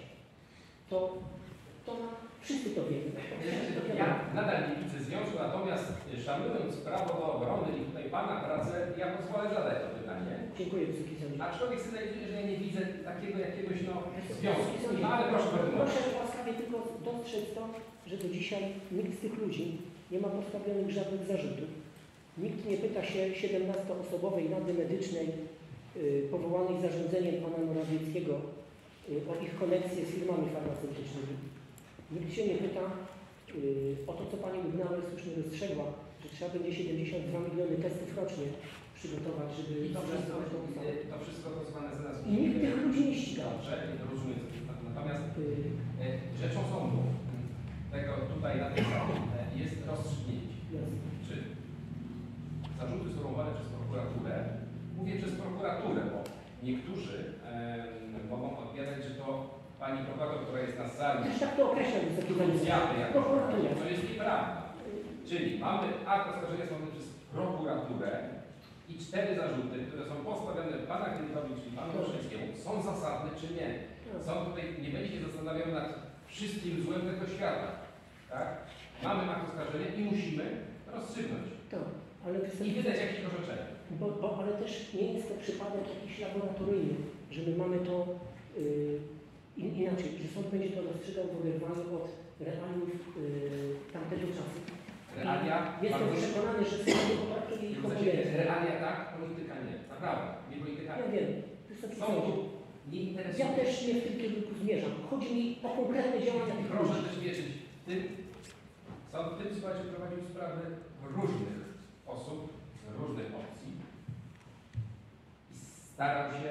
To wszyscy to wiemy. Ja nadal nie widzę związku, natomiast szanując prawo do obrony i tutaj Pana pracę, ja pozwolę zadać to pytanie. Dziękuję, Wysoki Sądzie. Aczkolwiek sygnalizuję, że ja nie widzę takiego jakiegoś związku. No, ale proszę bardzo. Proszę łaskawie tylko dostrzec to, że do dzisiaj nikt z tych ludzi nie ma postawionych żadnych zarzutów. Nikt nie pyta się 17-osobowej Rady Medycznej powołanej zarządzeniem Pana Morawieckiego o ich koneksję z firmami farmaceutycznymi. Nikt się nie pyta o to, co Pani Lubnauer słusznie rozstrzegła, że trzeba będzie 72 miliony testów rocznie przygotować, żeby... To wszystko to zwane za nas. I nikt tych ludzi nie ściga. Dobrze, nie rozumiem. Natomiast rzeczą sądu tego tutaj na tej sali jest rozstrzygnięcie. Czy zarzuty sformułowane przez prokuraturę, mówię przez prokuraturę, bo niektórzy mogą odpowiadać, że to pani prokurator, która jest na sali, Też tak to określa Wysoki Sądzie. Prokuratura. to jest nieprawda. Czyli mamy akt oskarżenia sądowego przez prokuraturę i 4 zarzuty, które są postawione Pana klientowi, czyli Panu Olszańskiemu, są zasadne czy nie. Sąd tutaj nie będzie się zastanawiał nad wszystkim złem tego świata. Tak? Mamy akt oskarżenia i musimy rozstrzygnąć. Tak, ale I wydać jakieś orzeczenie. ale też nie jest to przypadek jakiś laboratoryjny, że my mamy to inaczej, że sąd będzie to rozstrzygał w oderwaniu od realiów tamtego czasu. Realia, Jestem przekonany, że sąd potraktuje ich obojętnie. realia tak, polityka nie. Naprawdę, nie polityka. Ja wiem, Wysoki Sądu Sądzie. nie interesuje. Ja też nie w tym kierunku zmierzam. Chodzi mi o konkretne działania tych Proszę ludzi. też wierzyć, sąd w tym sytuacji prowadził sprawy różnych osób, różnych opcji i starał się,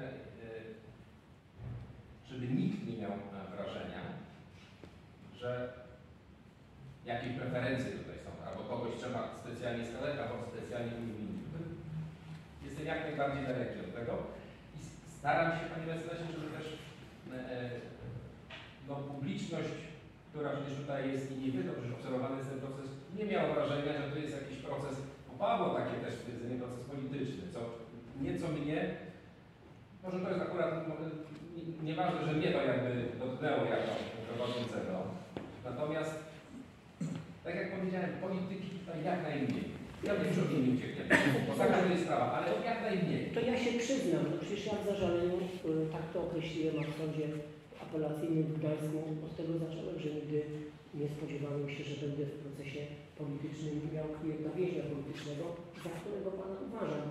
żeby nikt nie miał wrażenia, że jakieś preferencje tutaj są, albo kogoś trzeba specjalnie skazać, albo specjalnie uwolnić. Jestem jak najbardziej daleki od tego i staram się, panie mecenasie, żeby też publiczność, która przecież tutaj jest i nie wie, dobrze obserwowany jest ten proces, nie miała wrażenia, że to jest jakiś proces, padło takie też stwierdzenie, proces polityczny, co nieco mnie, może to jest akurat nieważne, że mnie to jakby dotknęło jako prowadzącego, natomiast tak jak powiedziałem, polityki tutaj jak najmniej. Ja wiem, że o tym nie uciekniemy, bo taka to jest sprawa, ale jak najmniej. To ja się przyznam, no przecież ja w zażaleniu tak to określiłem, a w sądzie apelacyjnym w Gdańsku od tego zacząłem, że nigdy nie spodziewałem się, że będę w procesie politycznym miał klienta więźnia politycznego, za którego Pana uważam.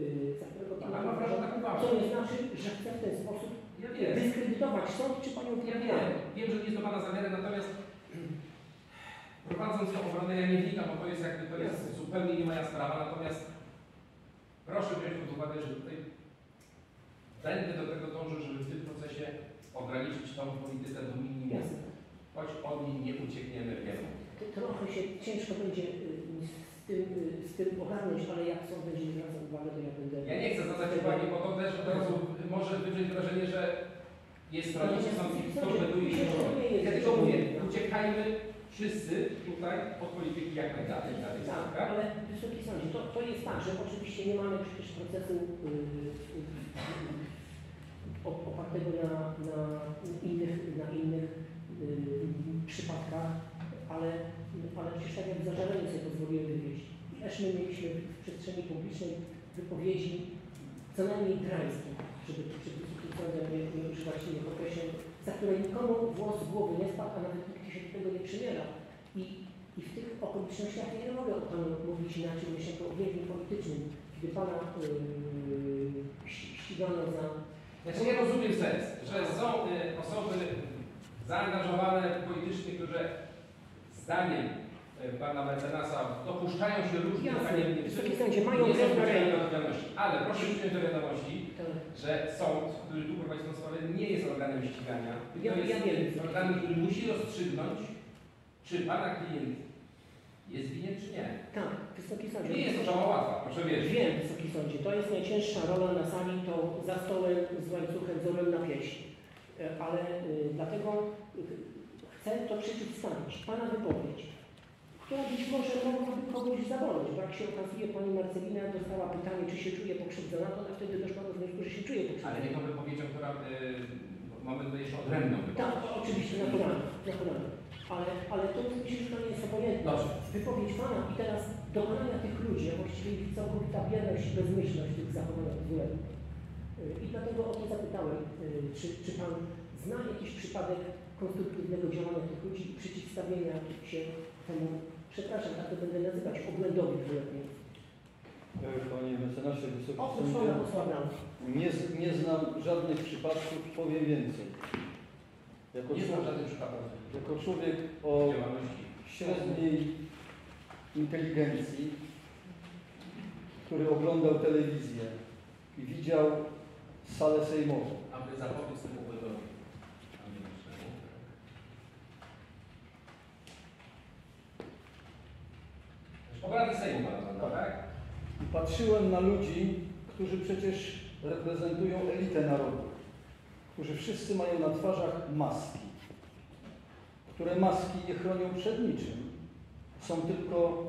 Co nie znaczy, że chcę w ten sposób dyskredytować sąd czy Panią prokuratorę. Wiem, że nie jest to Pana zamiarem, natomiast prowadząc tę obronę, ja nie wnikam, bo to jest jakby, to jest zupełnie nie moja sprawa, natomiast proszę wziąć pod uwagę, że tutaj będę do tego dążył, żeby w tym procesie ograniczyć tą politykę do minimum, choć od niej nie uciekniemy wielu. Trochę się ciężko będzie z tym ogarnąć, ale jak sąd będzie zwracał uwagę, to ja będę... Ja nie chcę zwracać uwagi, bo to też od razu może wywrzeć wrażenie, że jest tragiczny sąd i ktoś według ich. Ja tylko mówię, uciekajmy wszyscy tutaj od polityki jak najdalej. Tak, ale Wysoki Sądzie, to jest tak, że oczywiście nie mamy przecież procesu opartego na innych przypadkach, ale przecież tak jak w zażaleniu sobie pozwoliłem wywieźć. Też my mieliśmy w przestrzeni publicznej wypowiedzi co najmniej drańskim, żeby Wysoki Sądzie nie używać innych określeń, za które nikomu włos z głowy nie spadł, a nawet nikt się do tego nie przymierza. I w tych okolicznościach nie mogę o Panu mówić inaczej niż jako obiegiem politycznym, kiedy Pana ścigano za... Znaczy ja rozumiem sens, że są osoby zaangażowane politycznie, które zdaniem pana mecenasa dopuszczają się różnych Jasne, Wysoki Sądzie, mają nie są grę na dopuszczeni rękę. do odpowiedzialności. Ale proszę przyjąć do wiadomości, Tak. że sąd, który tu prowadzi tę sprawę, nie jest organem ścigania. Ja To jest wiem. organem, który musi rozstrzygnąć, czy pana klient jest winien, czy nie. Tak, Wysoki Sądzie. Nie jest to sprawa łatwa, proszę wierzyć. Wiem, Wysoki Sądzie, to jest najcięższa rola na sali, to za stołem z łańcuchem z orłem na piersi. Ale dlatego chcę to przeciwstawić. Pana wypowiedź, która być może mogłaby kogoś zaboleć, bo jak się okazuje, pani Marcelina dostała pytanie, czy się czuje pokrzywdzona, to ona wtedy doszła do wniosku, że się czuje Ale pokrzywdzona. nie tą wypowiedzią, która mamy tutaj jeszcze odrębną Tak, wypowiedź. oczywiście, naturalnie. Ale to myślę, że to nie jest obojętne. Dobrze. Wypowiedź Pana i teraz dokonania tych ludzi, a właściwie ich całkowita bierność i bezmyślność tych zachowań złego. I dlatego o to zapytałem, czy Pan zna jakiś przypadek konstruktywnego działania tych ludzi i przeciwstawienia się temu, przepraszam, tak to będę nazywać, obłędowi dwuletniemu. Panie mecenasie, Wysoki Oprócz Sądzie, Pana posła Brauna. nie znam żadnych przypadków, powiem więcej. Nie znam żadnych przypadków Jako człowiek o działalności. średniej inteligencji, który oglądał telewizję i widział salę sejmową. Aby zapobiec temu obłędowi. Obrady Sejmu Pana, tak? I patrzyłem na ludzi, którzy przecież reprezentują elitę narodu, którzy wszyscy mają na twarzach maski, które maski nie chronią przed niczym. Są tylko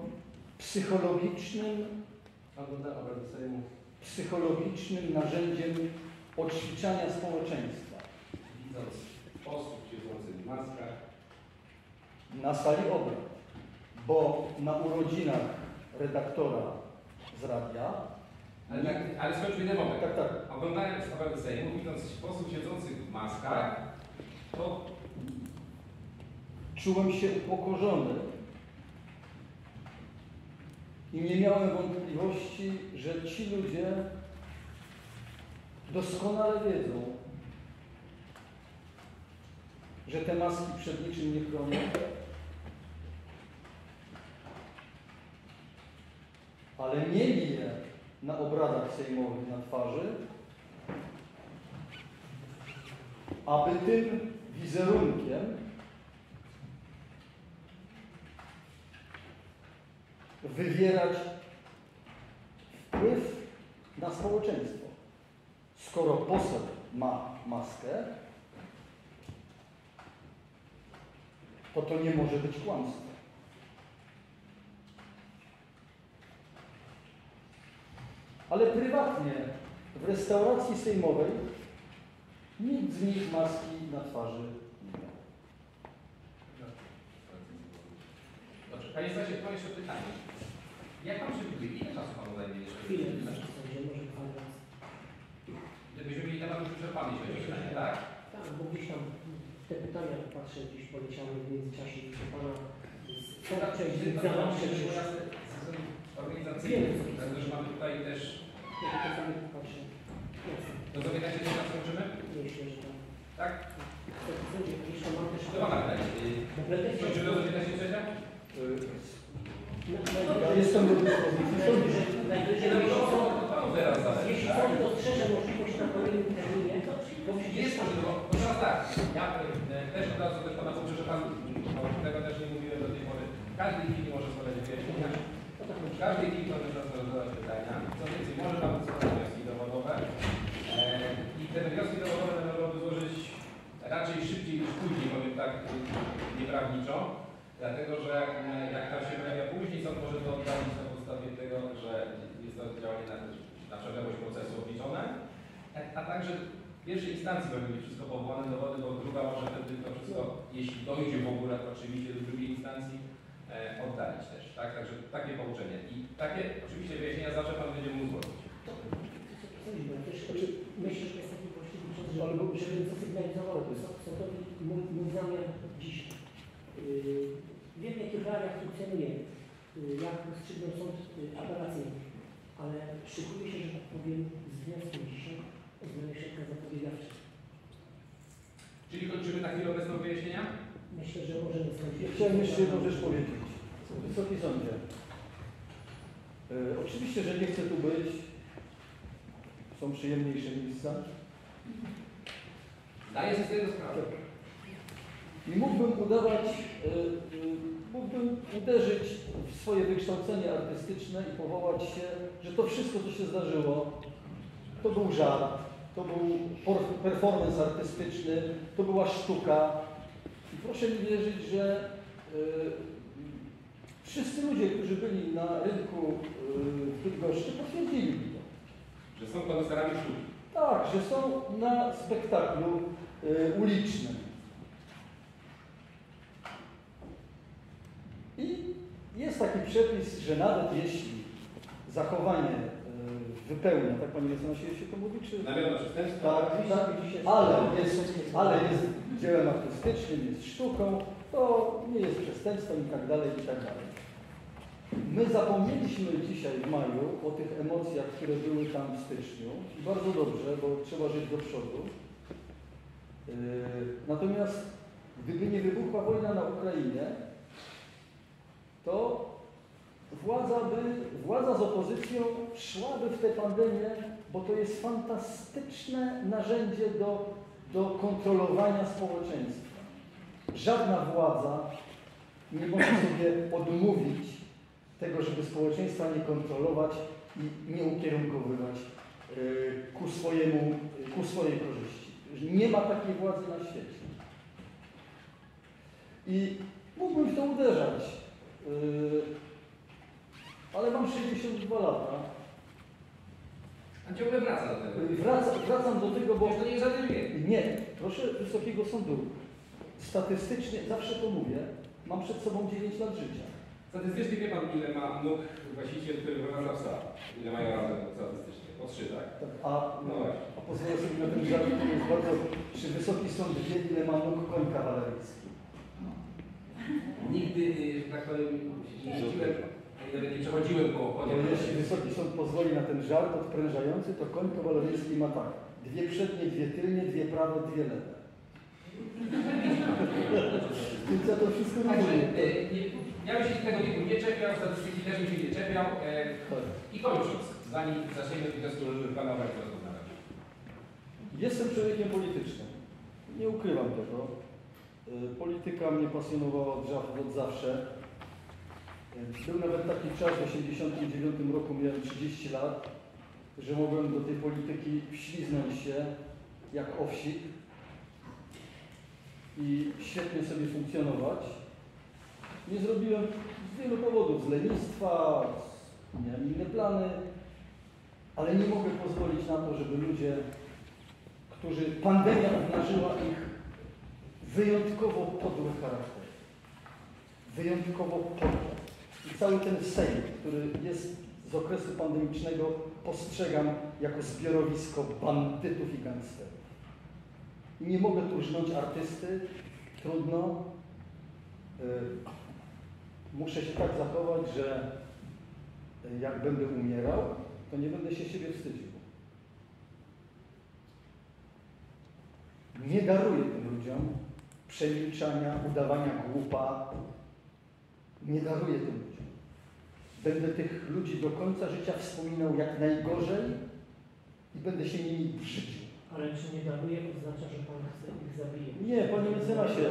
psychologicznym narzędziem oćwiczania społeczeństwa. Widząc posłów siedzących w maskach. Na sali obrad, bo na urodzinach redaktora z radia, Ale skończmy jeden moment. tak. Oglądając obrady Sejmu, widząc posłów siedzących w maskach, to czułem się upokorzony i nie miałem wątpliwości, że ci ludzie doskonale wiedzą, że te maski przed niczym nie chronią, ale mieli je na obradach sejmowych na twarzy, aby tym wizerunkiem wywierać wpływ na społeczeństwo. Skoro poseł ma maskę, to nie może być kłamstwo. Ale prywatnie w restauracji sejmowej nikt z nich maski na twarzy nie miał. dobrze. Panie Stasie, mam jeszcze pytanie. Jak Pan przewiduje, ile czasu Panu zajmie jeszcze? Chwilę, Wysoki Sądzie, może Pan raz. Gdybyśmy mieli temat już wyczerpany, jeśli chodzi o pytanie, tak? Tak, bo gdzieś tam te pytania, patrzę, gdzieś poleciały w międzyczasie, że Pana przejść organizacyjny, dlatego że mamy tutaj też... Ja to sobie patrzę. Jasne. Do zapytania się teraz kończymy? Myślę, że tak. Tak? Wysoki Sądzie, jeszcze mam też... To Pana pytanie. Kończymy do zapytania się trzecia? Ja jestem do dyspozycji. Teraz dalej. Jeśli sąd dostrzeże możliwość na kolejnym terminie, to Jest możliwe, bo teraz tak, ja też od razu też Pana powiem, że Pan, bo tego też nie mówiłem do tej pory, w każdej chwili może składać wyjaśnienia, w każdej chwili może zadawać pytania, co więcej, może Pan składać wnioski dowodowe i te wnioski dowodowe należałoby złożyć raczej szybciej niż później, powiem tak nieprawniczo, dlatego że jak to się pojawia później, sąd może to oddalić na podstawie tego, że jest to działanie na przewlekłość procesu obliczone, a także w pierwszej instancji powinny być wszystko powołane dowody, bo druga może wtedy to wszystko, jeśli dojdzie w ogóle oczywiście do drugiej instancji, oddalić też, tak? Także takie pouczenie. I takie oczywiście wyjaśnienia zawsze Pan będzie mógł złożyć. Wysoki Sądzie, myślę, że to jest taki właściwy czas, żeby zasygnalizował sądowi mój zamiar dzisiaj. Wiem, w jakich realiach funkcjonuje, jak rozstrzygnął sąd apelacyjny, ale szykuję się, że tak powiem, z wnioskiem dzisiaj o zmianę środka zapobiegawczego. Czyli kończymy na chwilę obecną wyjaśnienia? Myślę, że możemy skończyć. Ja chciałem jeszcze jedną rzecz powiedzieć. Wysoki Sądzie, oczywiście, że nie chcę tu być. Są przyjemniejsze miejsca. Zdaję sobie z tego sprawę. I mógłbym udawać, mógłbym uderzyć w swoje wykształcenie artystyczne i powołać się, że to wszystko, co się zdarzyło, to był żart, to był performance artystyczny, to była sztuka. I proszę mi wierzyć, że wszyscy ludzie, którzy byli na rynku w Bydgoszczy, potwierdzili to. Że są koneserami sztuki. Tak, że są na spektaklu ulicznym. I jest taki przepis, że nawet jeśli zachowanie wypełnia, tak Panie mecenasie się to mówi, czy... Nawiano przestępstwa. Tak, tak, ale jest dziełem artystycznym, jest sztuką, to nie jest przestępstwem i tak dalej, i tak dalej. My zapomnieliśmy dzisiaj w maju o tych emocjach, które były tam w styczniu. I bardzo dobrze, bo trzeba żyć do przodu. Natomiast gdyby nie wybuchła wojna na Ukrainie, to władza z opozycją szłaby w tę pandemię, bo to jest fantastyczne narzędzie do kontrolowania społeczeństwa. Żadna władza nie może sobie odmówić tego, żeby społeczeństwa nie kontrolować i nie ukierunkowywać ku swojej korzyści. Nie ma takiej władzy na świecie. I mógłbym w to uderzać, ale mam 62 lata. A ciągle wraca do tego. Wracam do tego, bo... To nie jest żaden wiek. Nie, proszę Wysokiego Sądu. Statystycznie, zawsze to mówię, mam przed sobą 9 lat życia. Statystycznie wie Pan, ile ma nóg właściciel, który wyważa psa? Ile mają razem statystycznie? O 3, tak? No a pozwolę sobie na ten żart, który jest bardzo... Czy Wysoki Sąd wie, ile ma nóg koń kawaleryjski? Nigdy, że tak powiem, nie jeździłem, nawet nie przechodziłem po konie. Jeśli Wysoki Sąd pozwoli na ten żart odprężający, to koń kawaleryjski ma tak. 2 przednie, 2 tylnie, 2 prawe, 2 lewe. Więc ja to wszystko Także rozumiem. ja bym się tego wieku nie czepiał, statystyki też bym się nie czepiał. I kończąc, zanim zaczniemy do Pana Wojtka rozmawiać. Jestem człowiekiem politycznym. Nie ukrywam tego. Polityka mnie pasjonowała od zawsze. Był nawet taki czas, w 1989 roku miałem 30 lat, że mogłem do tej polityki wśliznąć się jak owsik i świetnie sobie funkcjonować. Nie zrobiłem z wielu powodów, z lenistwa, miałem inne plany, ale nie mogę pozwolić na to, żeby ludzie, którzy pandemia obnażyła ich wyjątkowo podłe charaktery. Wyjątkowo podłe. I cały ten Sejm, który jest z okresu pandemicznego, postrzegam jako zbiorowisko bandytów i gangsterów. I nie mogę tu żnąć artysty, trudno. Muszę się tak zachować, że jak będę umierał, to nie będę się siebie wstydził. Nie daruję tym ludziom przemilczania, udawania głupa. Nie daruję tym ludziom. Będę tych ludzi do końca życia wspominał jak najgorzej i będę się nimi brzydził. Ale czy nie daruje, oznacza, że Pan chce ich zabijać? Nie, Panie mecenasie.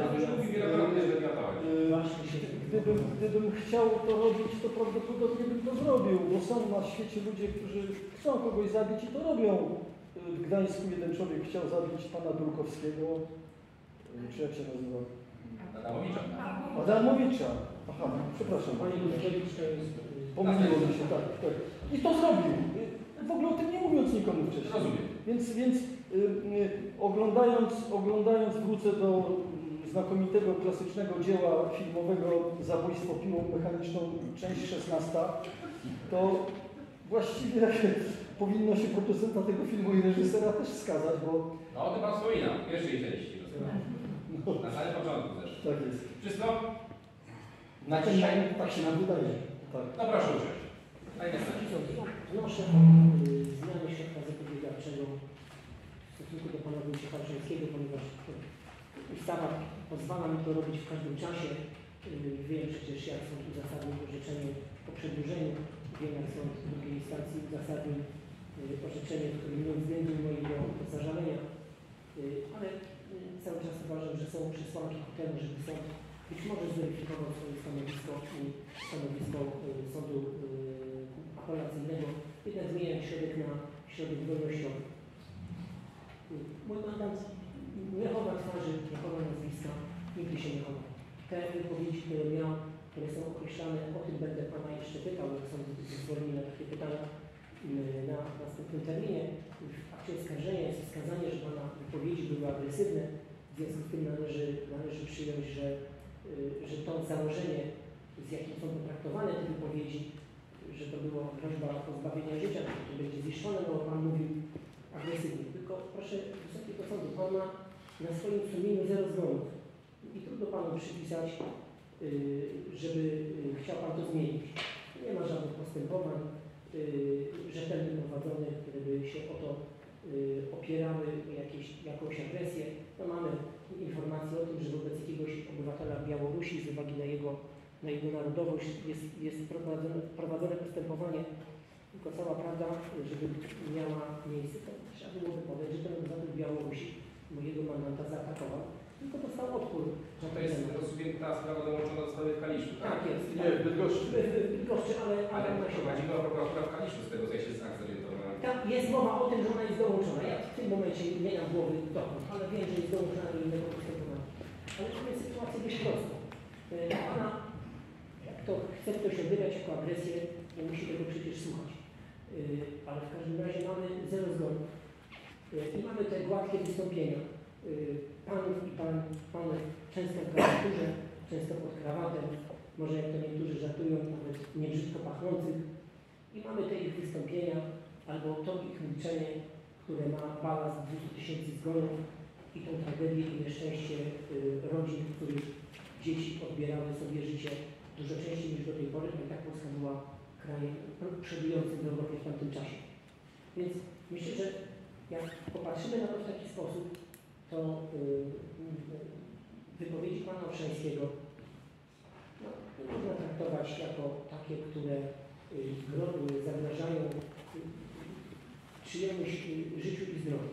Gdybym chciał to robić, to prawdopodobnie bym to zrobił, bo są na świecie ludzie, którzy chcą kogoś zabić i to robią. W Gdańsku jeden człowiek chciał zabić pana Dulkowskiego, czy jak się nazywa? Adamowicza. Adamowicza. Aha, przepraszam. Panie Dulkiewicz to jest... Pomyliło mi się, tak. I to zrobił. W ogóle o tym nie mówiąc nikomu wcześniej. Rozumiem. Więc oglądając wrócę do znakomitego, klasycznego dzieła filmowego Zabójstwo piłą mechaniczną, część 16, to Właściwie powinno się producenta tego filmu i reżysera też skazać, bo No o tym Pan wspominał w pierwszej części. Na samym początku zresztą. tak jest. Wszystko? Na ten moment tak się nam wydaje. Tak. No proszę usiąść. Panie Mecenasie. Wnoszę o zmianę środka zapobiegawczego w stosunku do pana Wojciecha Olszańskiego, ponieważ ustawa pozwala mi to robić w każdym czasie. Wiem przecież, jak są uzasadnień orzeczenie o przedłużeniu, wiem, jak są w drugiej instancji uzasadnień orzeczenie, w którym nie uwzględnił mojego zażalenia, ale cały czas uważam, że są przesłanki ku temu, żeby sąd być może zweryfikował swoje stanowisko i stanowisko sądu apelacyjnego, jednak zmieniać środek na środek wolnościowy. Mój mandat nie chowa twarzy, nie chowa nazwiska, nigdy się nie chowa. Te wypowiedzi, które miał, które są określane, o tym będę Pana jeszcze pytał, jak są zwolnieni na takie pytania na następnym terminie. W akcie oskarżenia jest wskazanie, że Pana wypowiedzi były agresywne, w związku z tym należy przyjąć, że to założenie, z jakim są potraktowane te wypowiedzi, że to była groźba pozbawienia życia, że to będzie ziszczone, bo Pan mówił agresywnie. Tylko proszę Wysokiego Sądu, Pan ma na swoim sumieniu 0 zgonów i trudno Panu przypisać, żeby chciał Pan to zmienić. Nie ma żadnych postępowań rzetelnie prowadzonych, które by się o to opierały o jakąś agresję. No mamy informację o tym, że wobec jakiegoś obywatela Białorusi z uwagi na jego narodowość jest prowadzone postępowanie. Tylko cała prawda, żeby miała miejsce, to trzeba byłoby powiedzieć, że ten obywatel Białorusi mojego mandanta zaatakował, tylko dostał odpór. No to jest, rozumiem, ta sprawa dołączona do sprawy w Kaliszu, tak? Tak jest. Nie, w Bydgoszczy. W Bydgoszczy, ale Prowadzimy o prokuratura w Kaliszu, z tego co ja się zorientowałem. tak, jest mowa o tym, że ona jest dołączona. Ja w tym momencie nie mam głowy dokąd, ale wiem, że jest dołączona do innego postępowania. Ale mamy sytuację dość prostą. Dla Pana, jak to chce ktoś odbierać jako agresję, nie musi tego przecież słuchać. Ale w każdym razie mamy 0 zgonów. I mamy te gładkie wystąpienia panów i panów często w garniturze, często pod krawatem, może jak to niektórzy żartują, nawet niebrzydko pachnących. I mamy te ich wystąpienia, albo to ich milczenie, które ma balast 200 000 zgonów i tą tragedię i nieszczęście rodzin, w których dzieci odbierały sobie życie dużo częściej niż do tej pory, bo tak Polska była krajem przodującym w Europie w tamtym czasie. Więc myślę, że jak popatrzymy na to w taki sposób, to wypowiedzi Pana Olszańskiego no, nie można traktować jako takie, które zagrażają czyjemuś życiu i zdrowiu.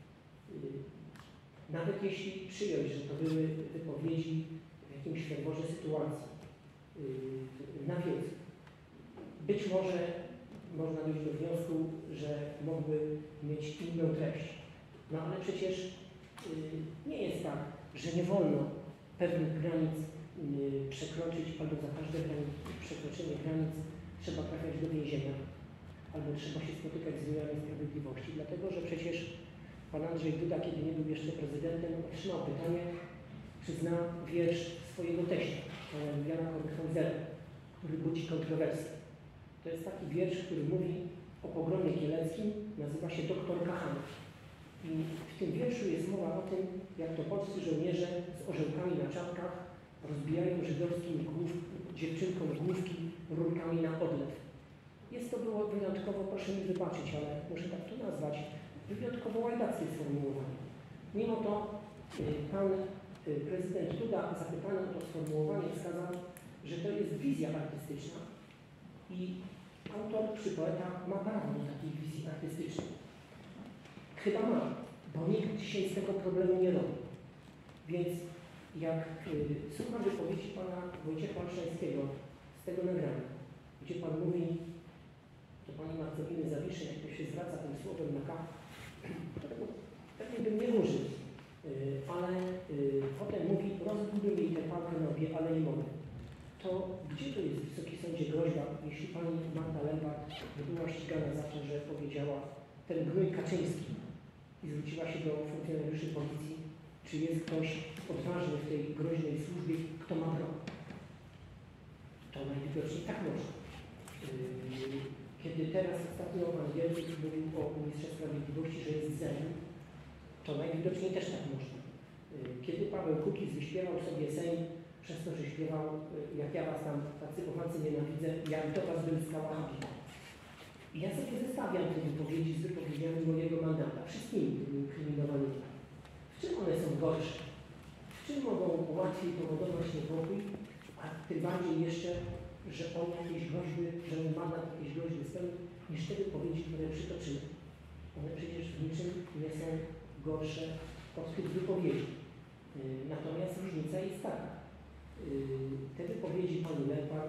Nawet jeśli przyjąć, że to były wypowiedzi w jakimś ferworze sytuacji, na wiecu, być może można dojść do wniosku, że mogły mieć inną treść. No ale przecież nie jest tak, że nie wolno pewnych granic przekroczyć, albo za każde przekroczenie granic trzeba trafiać do więzienia, albo trzeba się spotykać z wymiarem sprawiedliwości. Dlatego, że przecież pan Andrzej Duda, kiedy nie był jeszcze prezydentem, otrzymał pytanie, czy zna wiersz swojego teścia, pana Jana Kornhausera, który budzi kontrowersje. To jest taki wiersz, który mówi o pogromie kieleckim, nazywa się Doktor Kachan. I w tym wierszu jest mowa o tym, jak to polscy żołnierze z orzełkami na czapkach rozbijają żydowskim dziewczynkom główki rurkami na odlew. Jest to było wyjątkowo, proszę mi wybaczyć, ale muszę tak to nazwać, wyjątkowo łajdackie sformułowanie. Mimo to pan prezydent Duda, zapytany o to sformułowanie, wskazał, że to jest wizja artystyczna i autor czy poeta ma prawo do takiej wizji artystycznej. Chyba ma, bo nikt dzisiaj z tego problemu nie robi. Więc jak słucham wypowiedzi pana Wojciecha Olszańskiego z tego nagrania, gdzie pan mówi do pani Marceliny Zawiszy, jak to się zwraca tym słowem na K, to tego pewnie bym nie użył, ale potem mówi, rozbiłbym jej tę pałkę na obie, ale nie mogę. To gdzie to jest, Wysoki Sądzie, groźba, jeśli pani Magda Lempart była ścigana za to, że powiedziała ten gnój Kaczyński i zwróciła się do funkcjonariuszy policji, czy jest ktoś odważny w tej groźnej służbie, kto ma broń? To najwidoczniej tak może. kiedy teraz ostatnio pan Wielczyk mówił o ministrze sprawiedliwości, że jest zerem, to najwidoczniej też tak można. Kiedy Paweł Kukiz wyśpiewał sobie Sejm przez to, że śpiewał, jak ja was tam tacy owacy nienawidzę, jak do was bym skała biła. I ja sobie zestawiam te wypowiedzi z wypowiedziami mojego mandata, wszystkimi tymi inkryminowanymi. W czym one są gorsze? W czym mogą łatwiej powodować niepokój, a tym bardziej jeszcze, że on jakieś groźby, że on mandat jakieś groźby spełni, niż te wypowiedzi, które przytoczyłem. One przecież w niczym nie są gorsze od tych wypowiedzi. Natomiast różnica jest taka. Te wypowiedzi pani Lepar,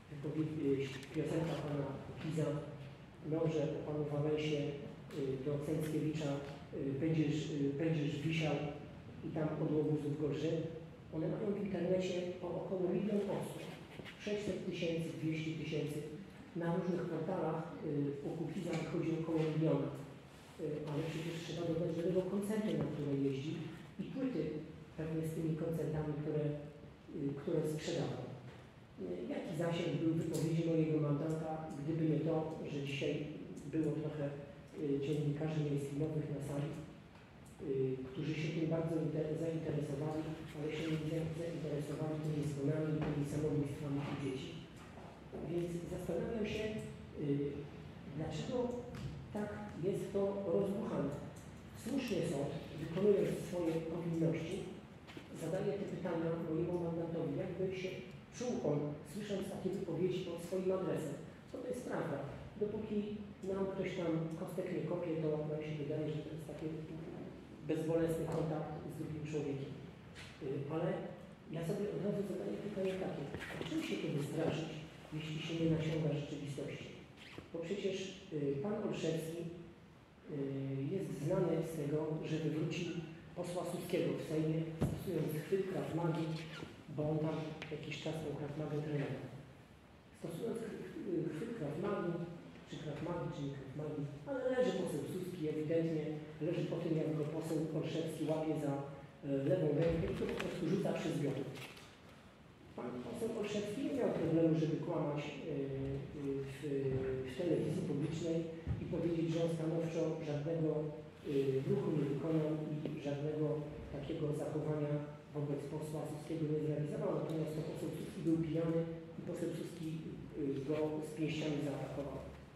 piosenka pana Kiza, że o panu Wałęsie do Cęckiewicza będziesz wisiał i tam od łobuzów gorzy, one mają w internecie około 1 000 000 osób. 600 000, 200 000. Na różnych portalach u Kukiza wychodzi około 1 000 000. Ale przecież trzeba dodać do tego koncerty, na które jeździ i płyty pewnie z tymi koncertami, które sprzedawał. Jaki zasięg był wypowiedzi mojego mandata, gdyby nie to, że dzisiaj było trochę dziennikarzy mainstreamowych na sali, którzy się tym bardzo zainteresowali, ale się nie zainteresowali tymi zgonami, tymi samobójstwami u dzieci. Więc zastanawiam się, dlaczego tak jest to rozbuchane. Słusznie sąd, wykonując swoje powinności, zadaje te pytania mojemu mandatowi, jakby się czuł on, słysząc takie wypowiedzi pod swoim adresem. Co to jest prawda? Dopóki nam ktoś tam kostek nie kopie, to nam się wydaje, że to jest taki bezbolesny kontakt z drugim człowiekiem. Ale ja sobie od razu zadaję pytanie takie, czym się kiedy zdarzyć, jeśli się nie nasiąga rzeczywistości? Bo przecież pan Olszewski jest znany z tego, że wywrócił posła Suskiego w Sejmie, stosując chwyt Krav Magi, bo on tam jakiś czas tą Krav Magę trenował. Stosując chwyt Krav Magi, czy Krav Magi, czy nie Krav Magi, ale leży poseł Suski, ewidentnie leży po tym, jak go poseł Olszewski łapie za lewą rękę i to po prostu rzuca przez biodro. Pan poseł Olszewski nie miał problemu, żeby kłamać w telewizji publicznej i powiedzieć, że on stanowczo żadnego ruchu nie wykonał i żadnego takiego zachowania wobec posła Suskiego nie zrealizował, natomiast to poseł Suski był pijany i poseł Suski go z pięściami zaatakował.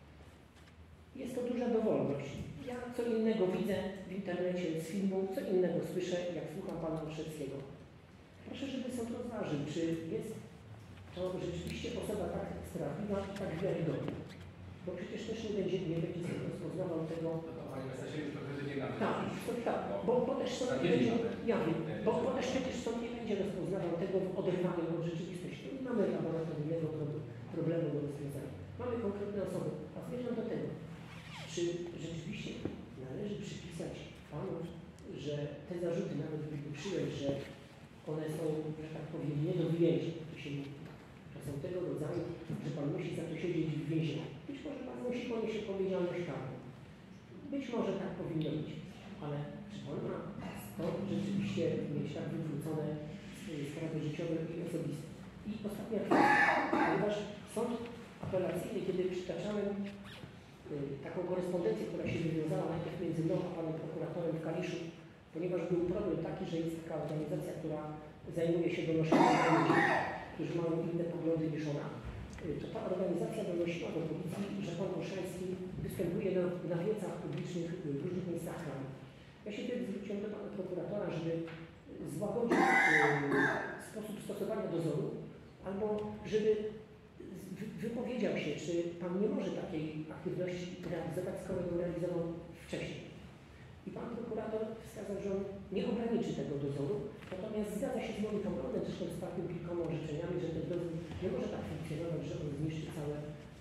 Jest to duża dowolność. Ja co innego widzę w internecie z filmu, co innego słyszę, jak słucham pana Olszewskiego. Proszę, żeby sąd rozważył, czy jest to rzeczywiście osoba tak sprawdziwa i tak wiarygodna. Bo przecież też nie będzie rozpoznawał tego. Panie Mesesie, już trochę nie gadamy. Tak, bo też sąd nie będzie, ja wiem, bo też przecież sąd nie będzie rozpoznawał tego w oderwaniu od rzeczywistości. Nie mamy laboratoryjnego problemu do rozwiązania. Mamy konkretne osoby, a zmierzam do tego, czy rzeczywiście należy przypisać panu, że te zarzuty, nawet gdyby przyjąć, że one są, że tak powiem, nie do wyjęcia, to się mówi. To są tego rodzaju, że pan musi za to siedzieć w więzieniu. Być może pan musi ponieść odpowiedzialność karną. Być może tak powinno być, ale czy pan ma stąd rzeczywiście mieć tak wywrócone sprawy życiowe i osobiste? I ostatnia kwestia, ponieważ sąd apelacyjny, kiedy przytaczałem taką korespondencję, która się wywiązała najpierw między mną a panem prokuratorem w Kaliszu, ponieważ był problem taki, że jest taka organizacja, która zajmuje się donoszeniem ludzi, którzy mają inne poglądy niż ona. To ta organizacja donosiła do policji, że pan Olszewski występuje na wiecach publicznych w różnych miejscach kraju. Ja się wtedy zwróciłem do pana prokuratora, żeby złagodzić sposób stosowania dozoru, albo żeby wypowiedział się, czy pan nie może takiej aktywności realizować, skoro ją realizował wcześniej. I pan prokurator wskazał, że on nie ograniczy tego dozoru, natomiast zgadza się z moim poglądem, zresztą z takim kilkoma orzeczeniami, że ten dozór nie może tak funkcjonować, że on zniszczy całe,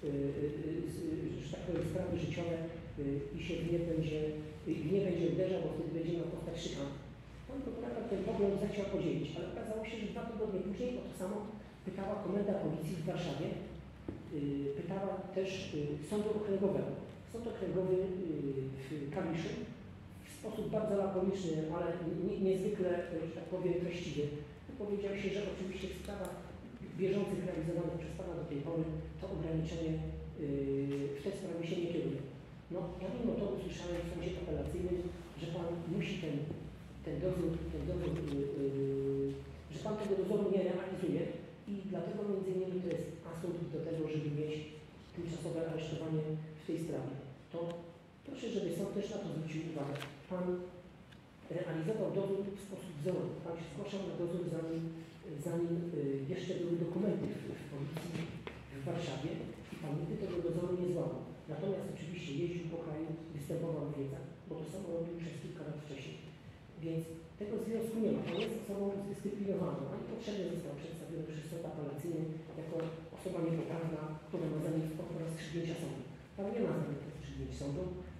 że tak powiem, sprawy życiowe i się w nie będzie uderzał, bo wtedy będzie miał postać szykanu. Pan prokurator ten pogląd zechciał podzielić, ale okazało się, że 2 tygodnie później o to samo pytała komenda policji w Warszawie, pytała też Sądu Okręgowego. Sąd Okręgowy w Kaliszu w sposób bardzo lakoniczny, ale niezwykle, że tak powiem, treściwy, powiedział się, że oczywiście w sprawach bieżących realizowanych przez pana do tej pory to ograniczenie w tej sprawie się nie kieruje. No, ja mimo to usłyszałem w sądzie apelacyjnym, że Pan musi ten dozór, że Pan tego dozoru nie realizuje i dlatego między innymi to jest asumpt do tego, żeby mieć tymczasowe aresztowanie w tej sprawie. To proszę, żeby sąd też na to zwrócił uwagę. Pan realizował dozór w sposób wzorowy. Pan się zgłaszał na dozór zanim jeszcze były dokumenty w policji w Warszawie i Pan nigdy tego dozoru nie złamał. Natomiast oczywiście jeździł po kraju, występował w wiecach, bo to samo robił przez kilka lat wcześniej. Więc tego związku nie ma. Pan jest osobą zdyscyplinowaną, a niepotrzebnie został przedstawiony przez sąd apelacyjny jako osoba niepoprawna, która ma zamiar rozstrzygnięcia sądu. Pan nie ma zamiaru rozstrzygnięć sądu.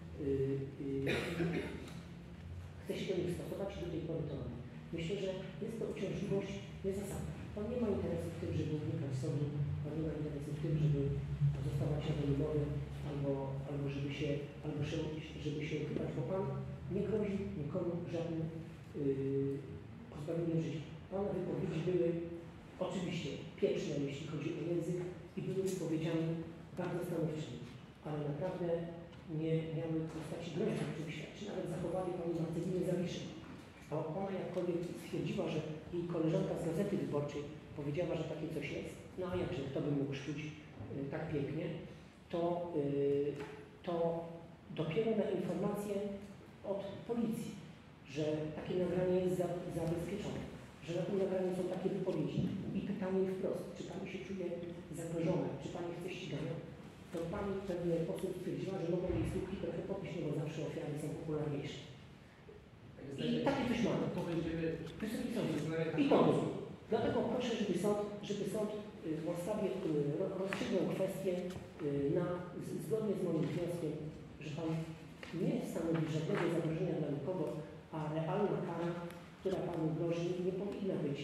Chce się do nich stosować i do tej pory to robi. Myślę, że jest to uciążliwość niezasadna. Pan nie ma interesu w tym, żeby unikać sądu, pan nie ma interesu w tym, żeby pozostawać anonimowy albo żeby się ukrywać, bo pan nie grozi nikomu żadnym pozbawieniem życia. Pana wypowiedzi były oczywiście pieprzne, jeśli chodzi o język i były wypowiedziane bardzo stanowczymi, ale naprawdę nie miały w postaci groźby czymś świadczy. Nawet zachowanie pani Marceliny Zawiszy. A ona jakkolwiek stwierdziła, że jej koleżanka z Gazety Wyborczej powiedziała, że takie coś jest, no a jakże kto by mógł szczuć tak pięknie, to dopiero na informację od policji, że takie nagranie jest zabezpieczone, że na tym nagraniu są takie wypowiedzi i pytanie wprost, czy pani się czuje zagrożona, czy pani chce ścigania, to pani w pewien sposób stwierdziła, że mogą jej skutki trochę podnieść, bo zawsze ofiary są popularniejsze. I takie coś mamy. Wysoki Sądzie. I to. Dlatego proszę, żeby sąd łaskawie rozstrzygnął kwestię zgodnie z moim wnioskiem, że Pan nie stanowi żadnego zagrożenia dla nikogo, a realna kara, która Panu grozi, nie powinna być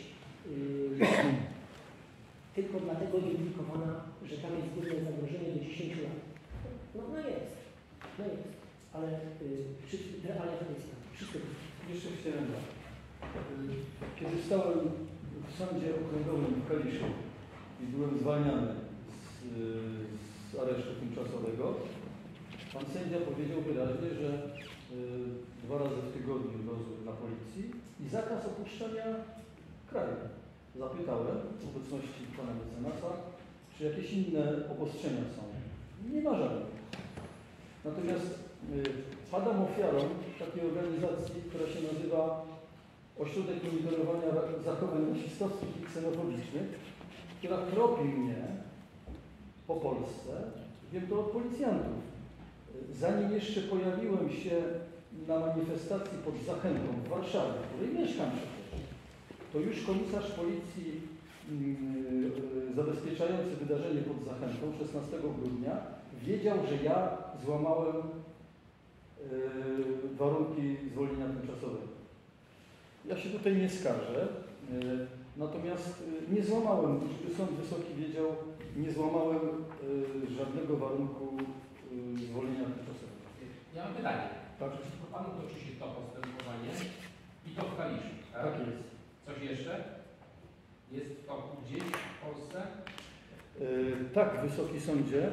tylko dlatego identyfikowana, że tam jest górne zagrożenie do 10 lat. No jest. Ale realia w tej sprawie. Wszystko Jeszcze chciałem kiedy stałem w sądzie okręgowym w Kaliszu i byłem zwalniany z aresztu tymczasowego, pan sędzia powiedział wyraźnie, że 2 razy w tygodniu dozór na policji i zakaz opuszczania kraju. Zapytałem w obecności pana mecenasa, czy jakieś inne obostrzenia są. Nie ma żadnych. Natomiast padam ofiarą takiej organizacji, która się nazywa Ośrodek Monitorowania Zachowań Rasistowskich i Ksenofobicznych, która tropi mnie po Polsce, wiem to od policjantów. Zanim jeszcze pojawiłem się na manifestacji pod Zachętą w Warszawie, w której mieszkam przecież, to już komisarz policji zabezpieczający wydarzenie pod Zachętą 16 grudnia wiedział, że ja złamałem warunki zwolnienia tymczasowego. Ja się tutaj nie skarżę, natomiast nie złamałem, żeby sąd wysoki wiedział, nie złamałem żadnego warunku zwolnienia tymczasowego. Ja mam pytanie. Tak. Przeciwko Panu toczy się to postępowanie i to w Kaliszu, tak? Tak jest. Coś jeszcze? Jest w toku gdzieś w Polsce? Tak, Wysoki Sądzie.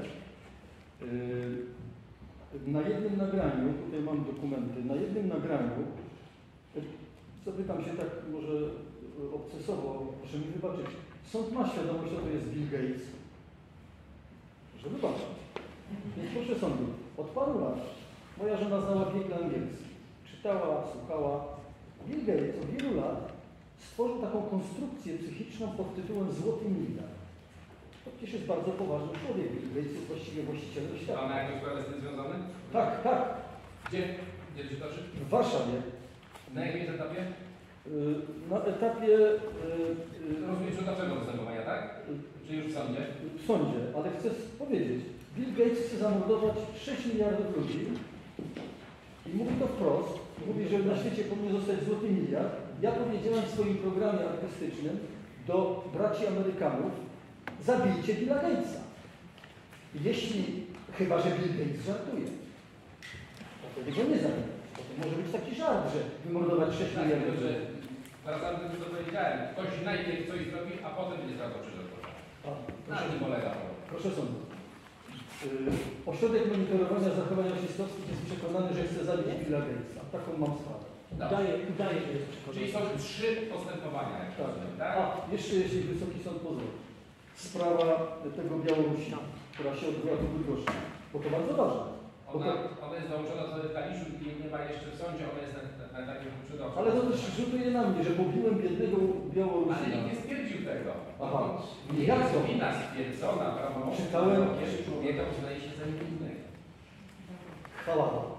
Na jednym nagraniu, tutaj mam dokumenty, na jednym nagraniu, zapytam się tak może obcesowo, proszę mi wybaczyć, sąd ma świadomość, że to jest Bill Gates, że wybaczyć. Więc proszę sądu, od paru lat moja żona znała biegle angielski, czytała, słuchała. Bill Gates od wielu lat stworzył taką konstrukcję psychiczną pod tytułem Złoty Miliard. To przecież jest bardzo poważny człowiek. Bill Gates jest właściwie właścicielem świata. Pan ma jakąś sprawę z tym związane? Tak, tak. Gdzie? Gdzie to się toczy? W Warszawie. Na jakim etapie? Na etapie Rozumiem, że dlaczego postępowania, tak? Czy już w sądzie? w sądzie, ale chcę powiedzieć, Bill Gates chce zamordować 6 miliardów ludzi i mówi to wprost, mówi, że na świecie powinien zostać złoty miliard. Ja powiedziałem w swoim programie artystycznym do braci Amerykanów, zabijcie Billa Gatesa. Jeśli, chyba że Bill Gates żartuje, to wtedy go nie zabijać. To może być taki żart, że wymordować 6 Tak, miliardów że ludzi. wracamy do tego, co powiedziałem. Ktoś najpierw coś zrobi, a potem będzie sprawdzał, czy to. Na tym polega to. Proszę sądu. Ośrodek monitorowania zachowań rasistowskich jest przekonany, że chce zabić Billa Gatesa. Taką mam sprawę. Udaje, że jest przekonany. Czyli są 3 postępowania, jak Tak. rozumiem, tak? A, jeszcze jeśli Wysoki Sąd pozwoli. Sprawa tego Białorusina, która się odbyła tu w Bydgoszczy. Bo to bardzo ważne. Ona jest dołączona do detaliszu i nie ma jeszcze w sądzie, ona jest na takim przydawców. Ale to też rzutuje na mnie, że pobiłem biednego Ale Białorusina. nikt nie stwierdził tego. Aha. Nie Jak jest to? wina stwierdzona, prawomocna. Czytałem. Człowieka uznaje się za niewinnego. Chwała Bogu.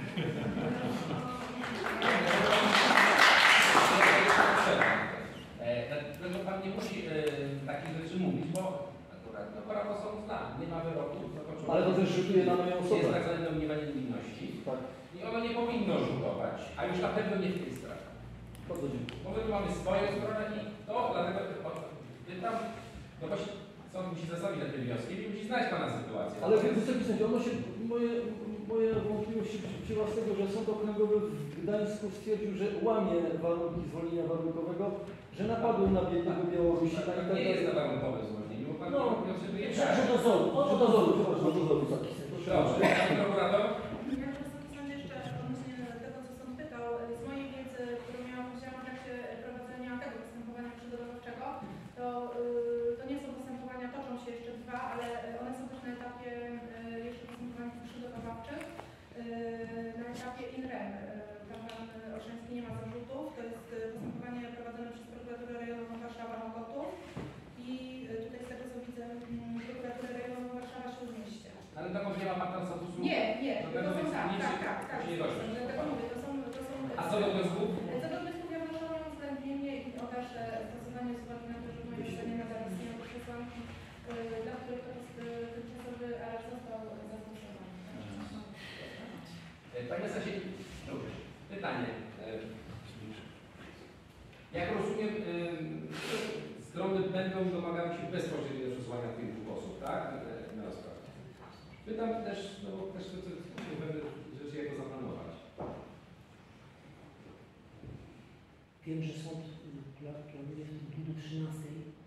Dlatego pan nie musi takich rzeczy mówić, bo akurat prawo są znane. Nie ma wyroku. Ale to też rzutuje na moją Jest osobę. tak zwane domniemanie niewinności. Tak. I ono nie powinno rzutować, a już na pewno nie w tej sprawie. Bardzo dziękuję. Bo my tu mamy swoją stronę i to dlatego pytam, no właśnie sąd musi zastawić na tym wnioskiem i musi znać pana sytuację. Ale Wysoki Sądzie, moje wątpliwości wzięła z tego, że Sąd Okręgowy w Gdańsku stwierdził, że łamie warunki zwolnienia warunkowego, że napadł na biednego Białorusina i tak Nie jest dalej. na warunkowym zwolnieniu, bo pan No, nie obserwuje Że dozoru, Do dozoru, przepraszam, do dozoru. Dobrze, pani prokurator? Ja Wysoki Sąd jeszcze odnośnie tego, co sąd pytał, z mojej wiedzy, którą miałam udział w trakcie prowadzenia tego postępowania przygotowawczego, to nie są postępowania, toczą się jeszcze 2, ale one są też na etapie jeszcze postępowań przygotowawczych, na etapie in rem. Tam pan Olszański nie ma zarzutów, to jest postępowanie prowadzone przez prokuraturę rejonową Warszawa-Mokotów i tutaj z tego co widzę prokuraturę rejonową Warszawa-Śródmieście. Ale to nie ma pan tam statusu? Nie, To to będą są tak. nie dojść. Dlatego mówię, to są. A co do wniosków? Co do wniosków ja wnoszę o uwzględnienie i o dalsze stosowanie z uwagi na to, że w moim zdaniu nadal istnieją przesłanki, dla których tymczasowy areszt został zastosowany. Panie Stasie, pytanie. Jak rozumiem, strony będą domagały się bezpośrednio przesłania tych 2 osób, tak? Na rozprawę. Pytam też, no bo też chcę pewne rzeczy jako zaplanować. Wiem, że sąd planuje w tym dniu do 13.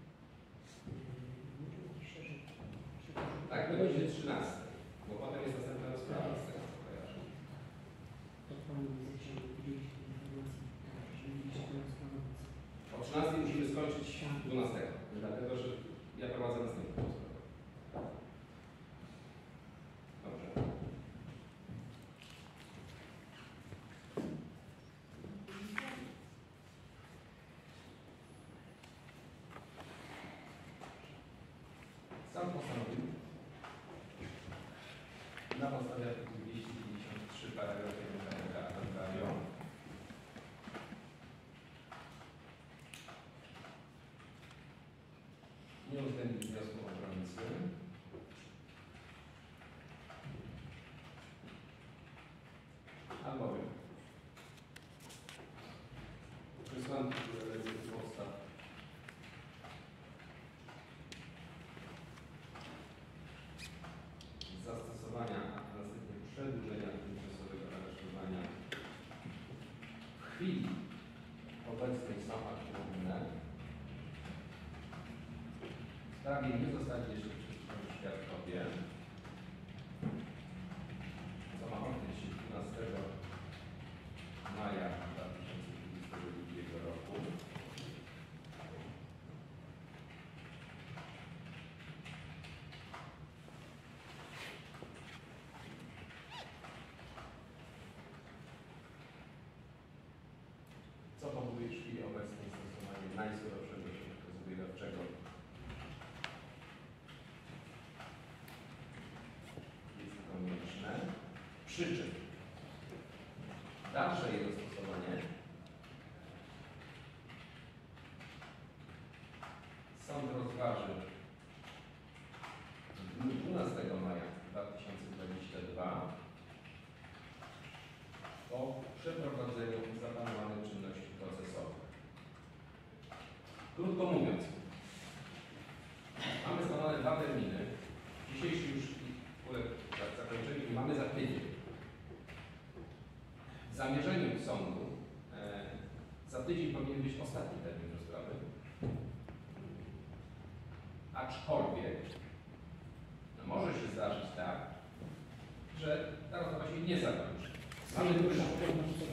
Myślę, że Tak, to będzie 13, bo potem jest następna rozprawa, z tego co kojarzę. to Pani zechciał udzielić informacji, że będzie to rozprawa. O 13 musimy skończyć 12, dlatego że ja prowadzę następną rozprawę. Dobrze. Sam postanowił na podstawie artykułu 253 paragraf 1 KPK nie uwzględnić wniosku obronicy albowiem przesłanki, które lecą z podstaw zastosowania, a następnie przedłużenia tymczasowego aresztowania w chwili obecnej są aktywne. W sprawie nie zostali jeszcze przedstawieni świadkowie, co ma odbyć się 12 maja 2022 roku. Co powoduje w chwili obecnej stosowanie najsurowszego środka zapobiegawczego jest konieczne. Przy czym dalsze jego stosowanie sąd rozważy w dniu 12 maja 2022 po przeprowadzeniu zaplanowanych czynności procesowych. Krótko mówiąc, mamy stanowione 2 terminy. Dzisiejszy już uległ zakończeniu i mamy za tydzień. W zamierzeniu sądu za tydzień powinien być ostatni termin rozprawy. Aczkolwiek no może się zdarzyć tak, nie zakończy. Sejm rusza po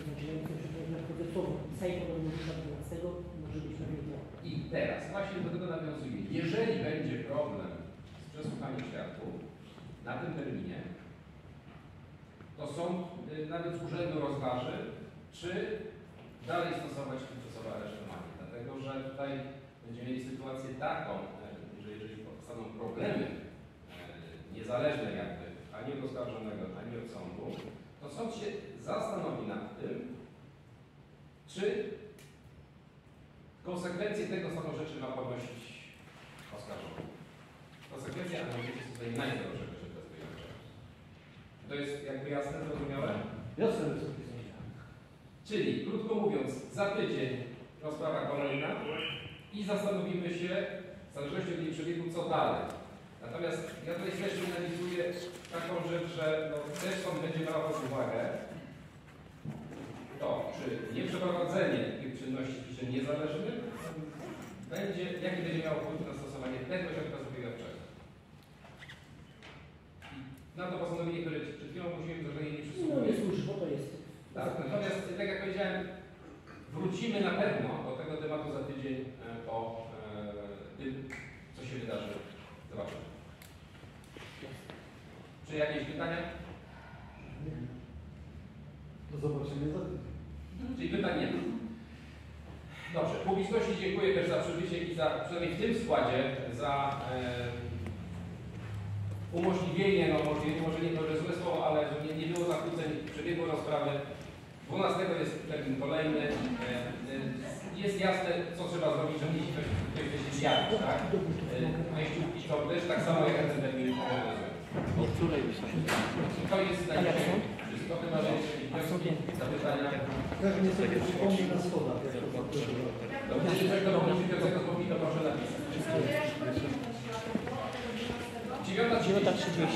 Sejm rusza 12, może być na jutro. I teraz właśnie do tego nawiązuję. Jeżeli będzie problem z przesłuchaniem świadków na tym terminie, to sąd nawet z urzędu rozważy, czy dalej stosować tymczasowe aresztowanie. Dlatego, że tutaj będziemy mieli sytuację taką, że jeżeli powstaną problemy niezależne jakby ani od oskarżonego, ani od sądu, to sąd się zastanowi nad tym, czy konsekwencje tego stanu rzeczy ma ponosić oskarżony. Konsekwencje analizy są tutaj najgorsze rzeczy testujące. To jest jakby jasne, zrozumiałe? Jasne, Wysoki Sądzie. Czyli, krótko mówiąc, za tydzień rozprawa kolejna i zastanowimy się, w zależności od jej przebiegu, co dalej. Natomiast ja tutaj też analizuję taką rzecz, że no, też sąd będzie brał pod uwagę to, czy nieprzeprowadzenie tych czynności w piśmie niezależnym będzie, jaki będzie miał wpływ na stosowanie tego środka zapobiegawczego. I na to postanowienie, które przed chwilą musimy wrażenie nie No przysługuje. nie służy, bo to jest. Tak, natomiast tak jak powiedziałem, wrócimy na pewno do tego tematu za tydzień po tym, co się wydarzy. Zobaczymy. Czy jakieś pytania? Do zobaczenia za tydzień. Czyli pytań nie ma. Dobrze, publiczności dziękuję też za przybycie i za, przynajmniej w tym składzie, za umożliwienie, no może nie to, że złe słowo, ale że nie było zakłóceń przebiegu rozprawy. 12 jest termin kolejny. Jest jasne, co trzeba zrobić, żeby ktoś się zjawił, tak? Wejściówki to też tak samo jak ten termin obowiązuje. Od której wysokości? To jest na dzisiaj wszystko. Chyba, że jeszcze jakieś wnioski, zapytania. Każdy sobie przypomni na schodach. Dobrze, jeżeli ktoś do komunikującego powinien, to proszę napisać. 9:30.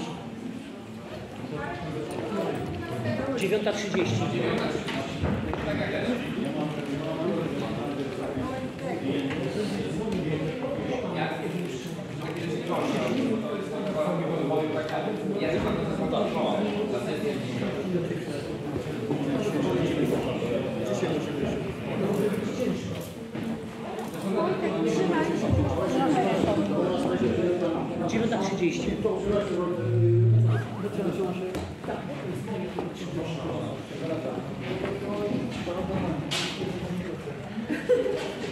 9:30. 9:30. Tak jak teraz. Ja tylko za sesję Dziewiąta 30. Tak,